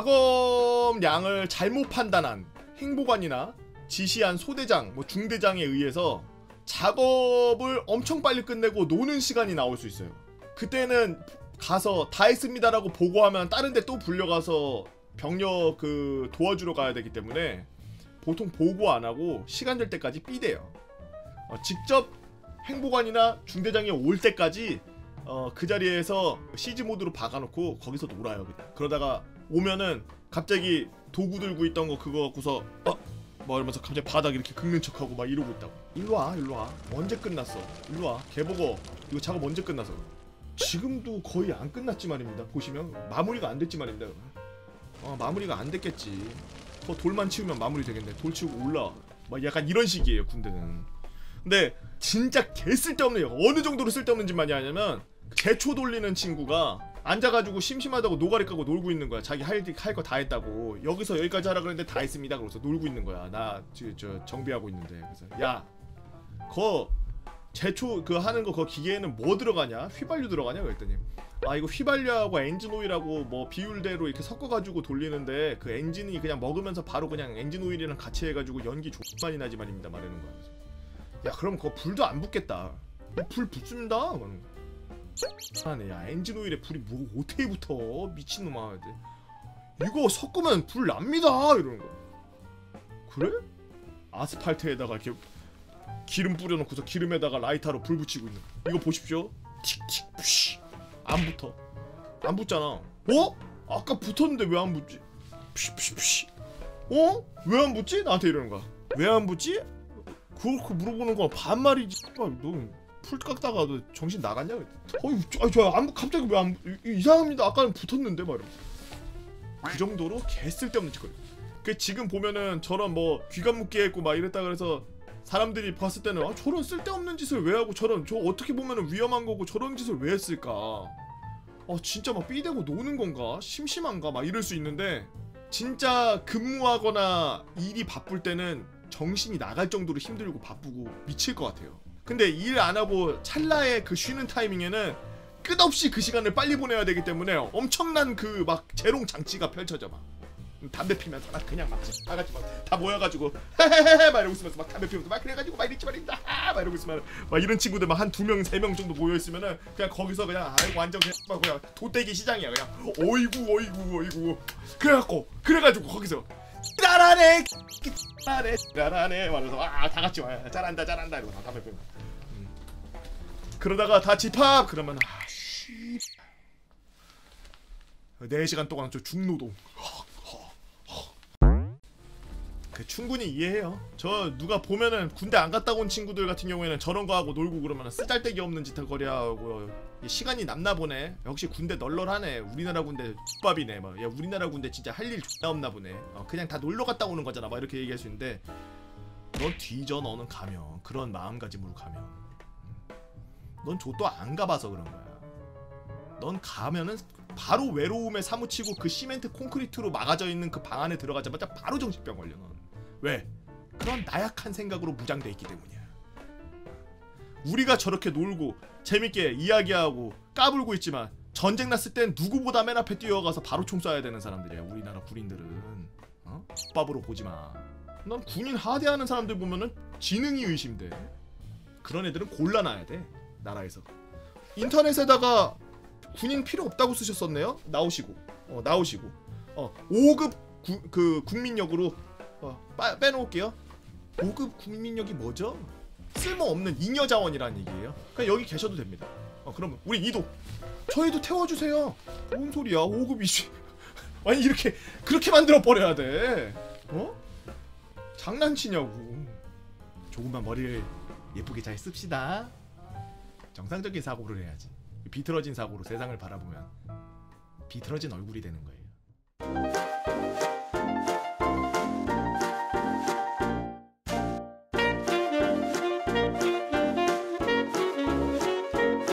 작업량을 잘못 판단한 행보관이나 지시한 소대장, 뭐 중대장에 의해서 작업을 엄청 빨리 끝내고 노는 시간이 나올 수 있어요. 그때는 가서 다 했습니다라고 보고하면 다른 데 또 불려가서 병력 그 도와주러 가야 되기 때문에 보통 보고 안 하고 시간 될 때까지 삐대요. 어, 직접 행보관이나 중대장이 올 때까지 어, 그 자리에서 시즈 모드로 박아놓고 거기서 놀아요. 그냥. 그러다가 오면은 갑자기 도구 들고 있던 거 그거 갖고서 어? 뭐 이러면서 갑자기 바닥 이렇게 긁는 척하고 막 이러고 있다고. 일로와 일로와 언제 끝났어? 일로와 개보고 이거 작업 언제 끝나서? 지금도 거의 안 끝났지 말입니다. 보시면 마무리가 안 됐지 말입니다. 어 마무리가 안 됐겠지. 더 돌만 치우면 마무리 되겠네. 돌 치우고 올라 막 약간 이런 식이에요 군대는. 근데 진짜 개 쓸데없는 어느 정도로 쓸데없는 짓 많이 하냐면 제초 돌리는 친구가 앉아가지고 심심하다고 노가리 까고 놀고 있는 거야. 자기 할 할 거 다 했다고. 여기서 여기까지 하라 그랬는데 다 했습니다. 그래서 놀고 있는 거야. 나 저, 저 정비하고 있는데. 그래서 야, 거 제초 그 하는 거 그 기계에는 뭐 들어가냐? 휘발유 들어가냐? 그랬더니 아 이거 휘발유하고 엔진 오일하고 뭐 비율대로 이렇게 섞어가지고 돌리는데 그 엔진이 그냥 먹으면서 바로 그냥 엔진 오일이랑 같이 해가지고 연기 좀 많이 나지 말입니다. 말하는 거야. 야 그럼 그거 불도 안 붙겠다. 불 붙습니다. 아네 야 엔진 오일에 불이 뭐 어떻게 붙어 미친놈아. 이거 섞으면 불 납니다 이러는 거. 그래? 아스팔트에다가 이렇게 기름 뿌려놓고서 기름에다가 라이터로 불 붙이고 있는 거. 이거 보십시오. 틱틱 푸시 안 붙어. 안 붙잖아. 어? 아까 붙었는데 왜 안 붙지? 푸시푸시푸시 어? 왜 안 붙지? 나한테 이러는 거야. 왜 안 붙지? 그렇게 물어보는 거 반말이지. 너 풀 깎다가 너 정신 나갔냐? 어이, 저, 저 안, 갑자기 왜 안 이상합니다. 아까는 붙었는데 말이야. 그 정도로 개 쓸데없는 짓거리. 그 지금 보면은 저런 뭐 귀감 묶기 했고 막 이랬다 그래서 사람들이 봤을 때는 아 저런 쓸데없는 짓을 왜 하고 저런 저 어떻게 보면은 위험한 거고 저런 짓을 왜 했을까? 아 진짜 막 삐대고 노는 건가? 심심한가? 막 이럴 수 있는데 진짜 근무하거나 일이 바쁠 때는 정신이 나갈 정도로 힘들고 바쁘고 미칠 것 같아요. 근데 일 안 하고 찰나의 그 쉬는 타이밍에는 끝없이 그 시간을 빨리 보내야 되기 때문에 엄청난 그 막 재롱 장치가 펼쳐져. 막 담배 피면서 막 그냥 막 다 같이 막 다 모여가지고 헤헤헤 막 이러고 있으면서 막 담배 피면서 막 그래가지고 막 이랬지 말입니다 막 이러고 있으면 막 이런 친구들 막 한 두 명 세 명 정도 모여 있으면은 그냥 거기서 그냥 아이고 완전 그냥 그냥 도떼기 시장이야. 그냥 어이구 어이구 어이구 그래갖고 그래가지고 거기서 잘하네 잘하네 잘하네 말해서 아 다 같이 와요. 잘한다 잘한다 이러고 다 담배 피면 음. 그러다가 다 집합 그러면 아씨 네 시간 동안 저 중노동. 그 충분히 이해해요. 저 누가 보면은 군대 안 갔다 온 친구들 같은 경우에는 저런 거 하고 놀고 그러면 쓰잘데기 없는 짓 거리 하고 시간이 남나 보네. 역시 군대 널널하네. 우리나라 군대 X밥이네. 막 야 우리나라 군대 진짜 할 일 존나 없나 보네. 어, 그냥 다 놀러 갔다 오는 거잖아. 막 이렇게 얘기할 수 있는데 넌 뒤져. 너는 가면 그런 마음가짐으로 가면 넌 저 또 안 가봐서 그런 거야. 넌 가면은 바로 외로움에 사무치고 그 시멘트 콘크리트로 막아져 있는 그 방 안에 들어가자마자 바로 정신병 걸려. 넌 왜? 그런 나약한 생각으로 무장돼 있기 때문이야. 우리가 저렇게 놀고 재밌게 이야기하고 까불고 있지만 전쟁 났을 땐 누구보다 맨 앞에 뛰어가서 바로 총 쏴야 되는 사람들이야. 우리나라 군인들은. 어? 국밥으로 보지마. 난 군인 하대하는 사람들 보면은 지능이 의심돼. 그런 애들은 골라놔야 돼. 나라에서. 인터넷에다가 군인 필요 없다고 쓰셨었네요. 나오시고 어, 나오시고 어, 오 급 구, 그 국민력으로 어, 빠, 빼놓을게요. 오 급 국민력이 뭐죠? 쓸모없는 잉여자원이라는 얘기예요. 그냥 여기 계셔도 됩니다. 어, 그러면 우리 이도 저희도 태워주세요. 뭔 소리야? 오 급이지. 아니 이렇게 그렇게 만들어 버려야 돼. 어? 장난치냐고. 조금만 머리를 예쁘게 잘 씁시다. 정상적인 사고를 해야지. 비틀어진 사고로 세상을 바라보면 비틀어진 얼굴이 되는 거예요.